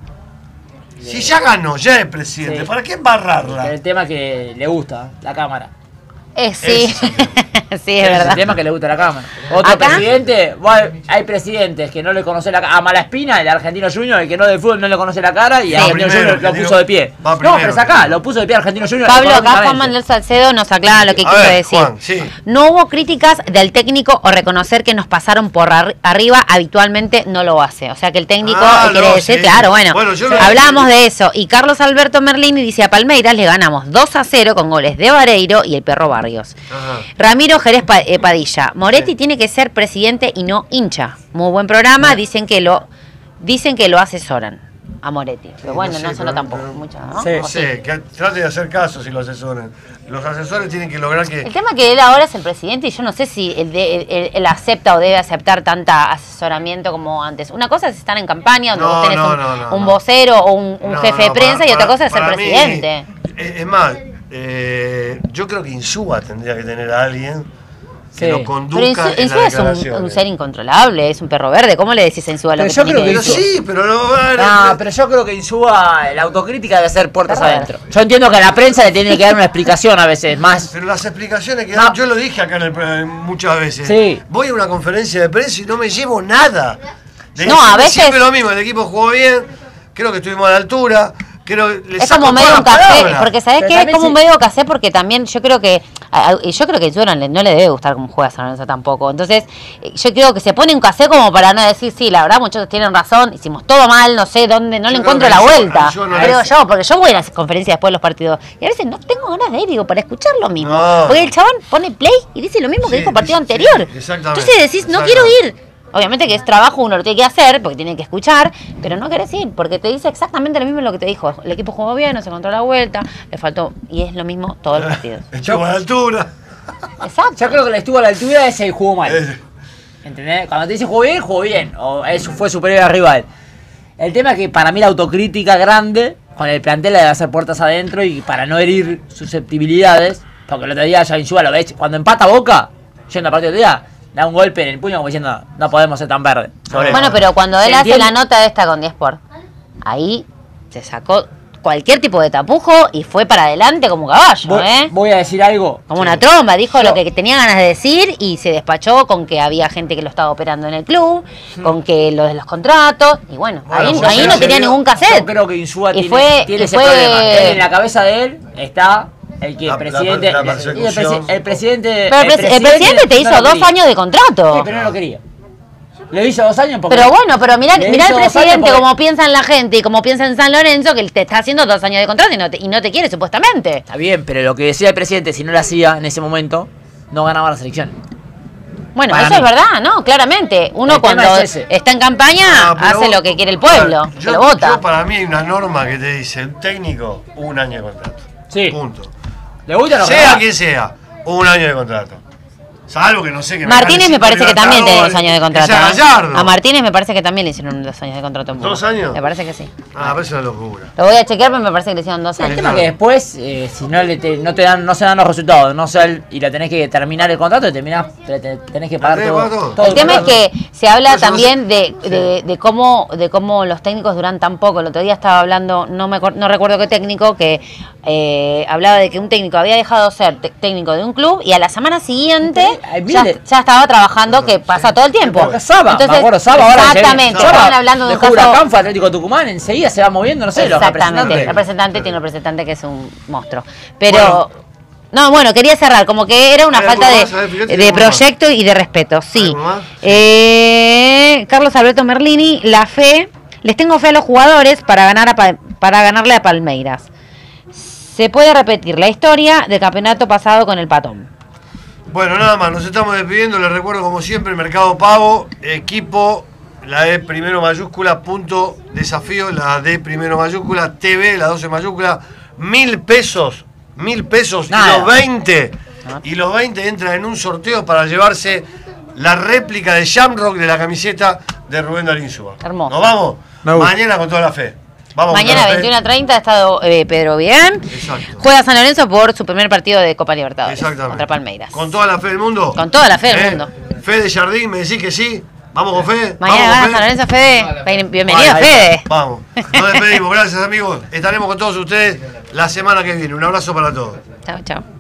Si ya ganó, ya es presidente. Sí. ¿Para qué embarrarla? El tema que le gusta, la cámara. Sí, Ese es el tema. sí, es El verdad. tema que le gusta la cámara. Otro Acá- presidente, bueno, hay presidentes que no le conoce la cara. A Malaspina, el Argentino Junior, el que no del fútbol no le conoce la cara y Sí. Argentino Primero, Junior lo Argentino puso de pie. va No, primero, pero es acá, primero. lo puso de pie Argentino Junior. Pablo, acá Juan económicamente. Manuel Salcedo nos aclara lo que A quiso ver, decir. Juan, sí. No hubo críticas del técnico o reconocer que nos pasaron por arriba, habitualmente no lo hace. O sea que el técnico quiere no, decir, sí. claro, bueno, Yo lo- hablábamos de eso. Y Carlos Alberto Merlini dice, a Palmeiras le ganamos 2-0 con goles de Vareiro y el Perro Barrios. Barrios. Ajá. Ramiro Jerez Padilla. Moretti tiene que ser presidente y no hincha. Muy buen programa. Dicen que lo asesoran a Moretti. Pero bueno, no sonó tampoco mucho, ¿no? No sé, que trate de hacer caso si lo asesoran. Los asesores tienen que lograr que... El tema es que él ahora es el presidente y yo no sé si él acepta o debe aceptar tanta asesoramiento como antes. Una cosa es estar en campaña, donde vos tenés un vocero o un jefe de prensa, y otra cosa es ser presidente. Es más, yo creo que Insúa tendría que tener a alguien que lo conduzca. Pero Insúa es un ser incontrolable, es un perro verde. ¿Cómo le decís a Insúa lo que tiene que decir? Sí, pero pero yo creo que Insúa, la autocrítica debe ser puertas adentro. Yo entiendo que a la prensa le tiene que dar una explicación a veces más. Pero las explicaciones que dan, yo lo dije acá muchas veces. Sí. Voy a una conferencia de prensa y no me llevo nada. A veces siempre lo mismo, el equipo jugó bien, creo que estuvimos a la altura. Es como medio un café, porque ¿sabés qué? Es como un medio café, porque también yo creo que Insúa no le debe gustar cómo juega San Lorenzo tampoco. Entonces, yo creo que se pone un café como para no decir, sí, la verdad, muchachos tienen razón, hicimos todo mal, no sé dónde, no le encuentro la vuelta. Creo yo, porque yo voy a las conferencias después de los partidos, y a veces no tengo ganas de ir, digo, para escuchar lo mismo. Porque el chabón pone play y dice lo mismo que dijo el partido anterior. Exactamente. Entonces decís, no quiero ir. Obviamente que es trabajo, uno lo tiene que hacer, porque tiene que escuchar, pero no querés ir, porque te dice exactamente lo mismo lo que te dijo. El equipo jugó bien, no se encontró la vuelta, le faltó, y es lo mismo todos los partidos. Estuvo a la altura. Exacto. Yo creo que le estuvo a la altura ese el jugó mal. ¿Entendés? Cuando te dice jugó bien, o eso fue superior al rival. El tema es que para mí la autocrítica grande, con el plantel debe hacer puertas adentro y para no herir susceptibilidades, porque el otro día ya Insúa lo ves, cuando empata Boca, yendo a partido del día, da un golpe en el puño como diciendo, no podemos ser tan verdes. Bueno, pero cuando él hace la nota esta con 10 Sport, ahí se sacó cualquier tipo de tapujo y fue para adelante como caballo, Voy a decir algo. Como una tromba, dijo lo que tenía ganas de decir y se despachó con que había gente que lo estaba operando en el club, con que lo de los contratos, y bueno, ahí no tenía ningún cassette. Yo creo que Insúa tiene ese fue problema. En la cabeza de él está el que el presidente. El presidente. Pero el presidente te hizo 2 años de contrato. Sí, pero no lo quería. Le hizo 2 años porque... Pero bueno, pero mirá el presidente como piensa en la gente y como piensa en San Lorenzo, que te está haciendo 2 años de contrato y no te quiere supuestamente. Está bien, pero lo que decía el presidente, si no lo hacía en ese momento, no ganaba la selección. Bueno, eso es verdad, ¿no? Claramente. Uno cuando está en campaña hace lo que quiere el pueblo, que lo vota. Yo para mí hay una norma que te dice, el técnico, 1 año de contrato. Sí. Punto. ¿Le gusta o no? Sea quien sea, 1 año de contrato. Salvo que no sé que Martínez me parece que también tiene 2 años de contrato. A Martínez me parece que también le hicieron 2 años de contrato. ¿2 años? Me parece que sí. Parece una locura. Lo voy a chequear, pero me parece que le hicieron 2 años. El tema es que después, si no se dan los resultados, y la tenés que terminar el contrato, tenés que pagar todo. El tema es que se habla también de cómo los técnicos duran tan poco. El otro día estaba hablando, no recuerdo qué técnico, que hablaba de que un técnico había dejado ser técnico de un club y a la semana siguiente ya estaba trabajando, que pasa todo el tiempo. Saba, entonces, me acuerdo, Saba ahora. Exactamente, estaban hablando de un caso. Huracán, fue Atlético Tucumán, enseguida se va moviendo, no sé, Exactamente, el representante tiene un representante que es un monstruo. Pero... No, bueno, quería cerrar, como que era una falta de proyecto y de respeto, sí. Carlos Alberto Merlini, la fe, les tengo fe a los jugadores para ganarle a Palmeiras. Se puede repetir la historia del campeonato pasado con el Patón. Bueno, nada más, nos estamos despidiendo, les recuerdo como siempre, Mercado Pago, equipo, la E primero mayúscula, punto desafío, la D primero mayúscula, TV, la 12 mayúscula, 1.000 pesos, y los 20 entran en un sorteo para llevarse la réplica de Shamrock de la camiseta de Rubén Darín Insúa. Hermoso. Nos vamos, mañana con toda la fe. Vamos mañana 21:30 ha estado Pedro Bien. Exacto. Juega San Lorenzo por su primer partido de Copa Libertadores. Exactamente. Contra Palmeiras. ¿Con toda la fe del mundo? Con toda la fe del mundo. Fe de Jardín, me decís que sí. Vamos con Fede. Mañana gana San Lorenzo, Fede. Bienvenido, Fede. Vamos. Nos despedimos. Gracias, amigos. Estaremos con todos ustedes la semana que viene. Un abrazo para todos. Chao, chao.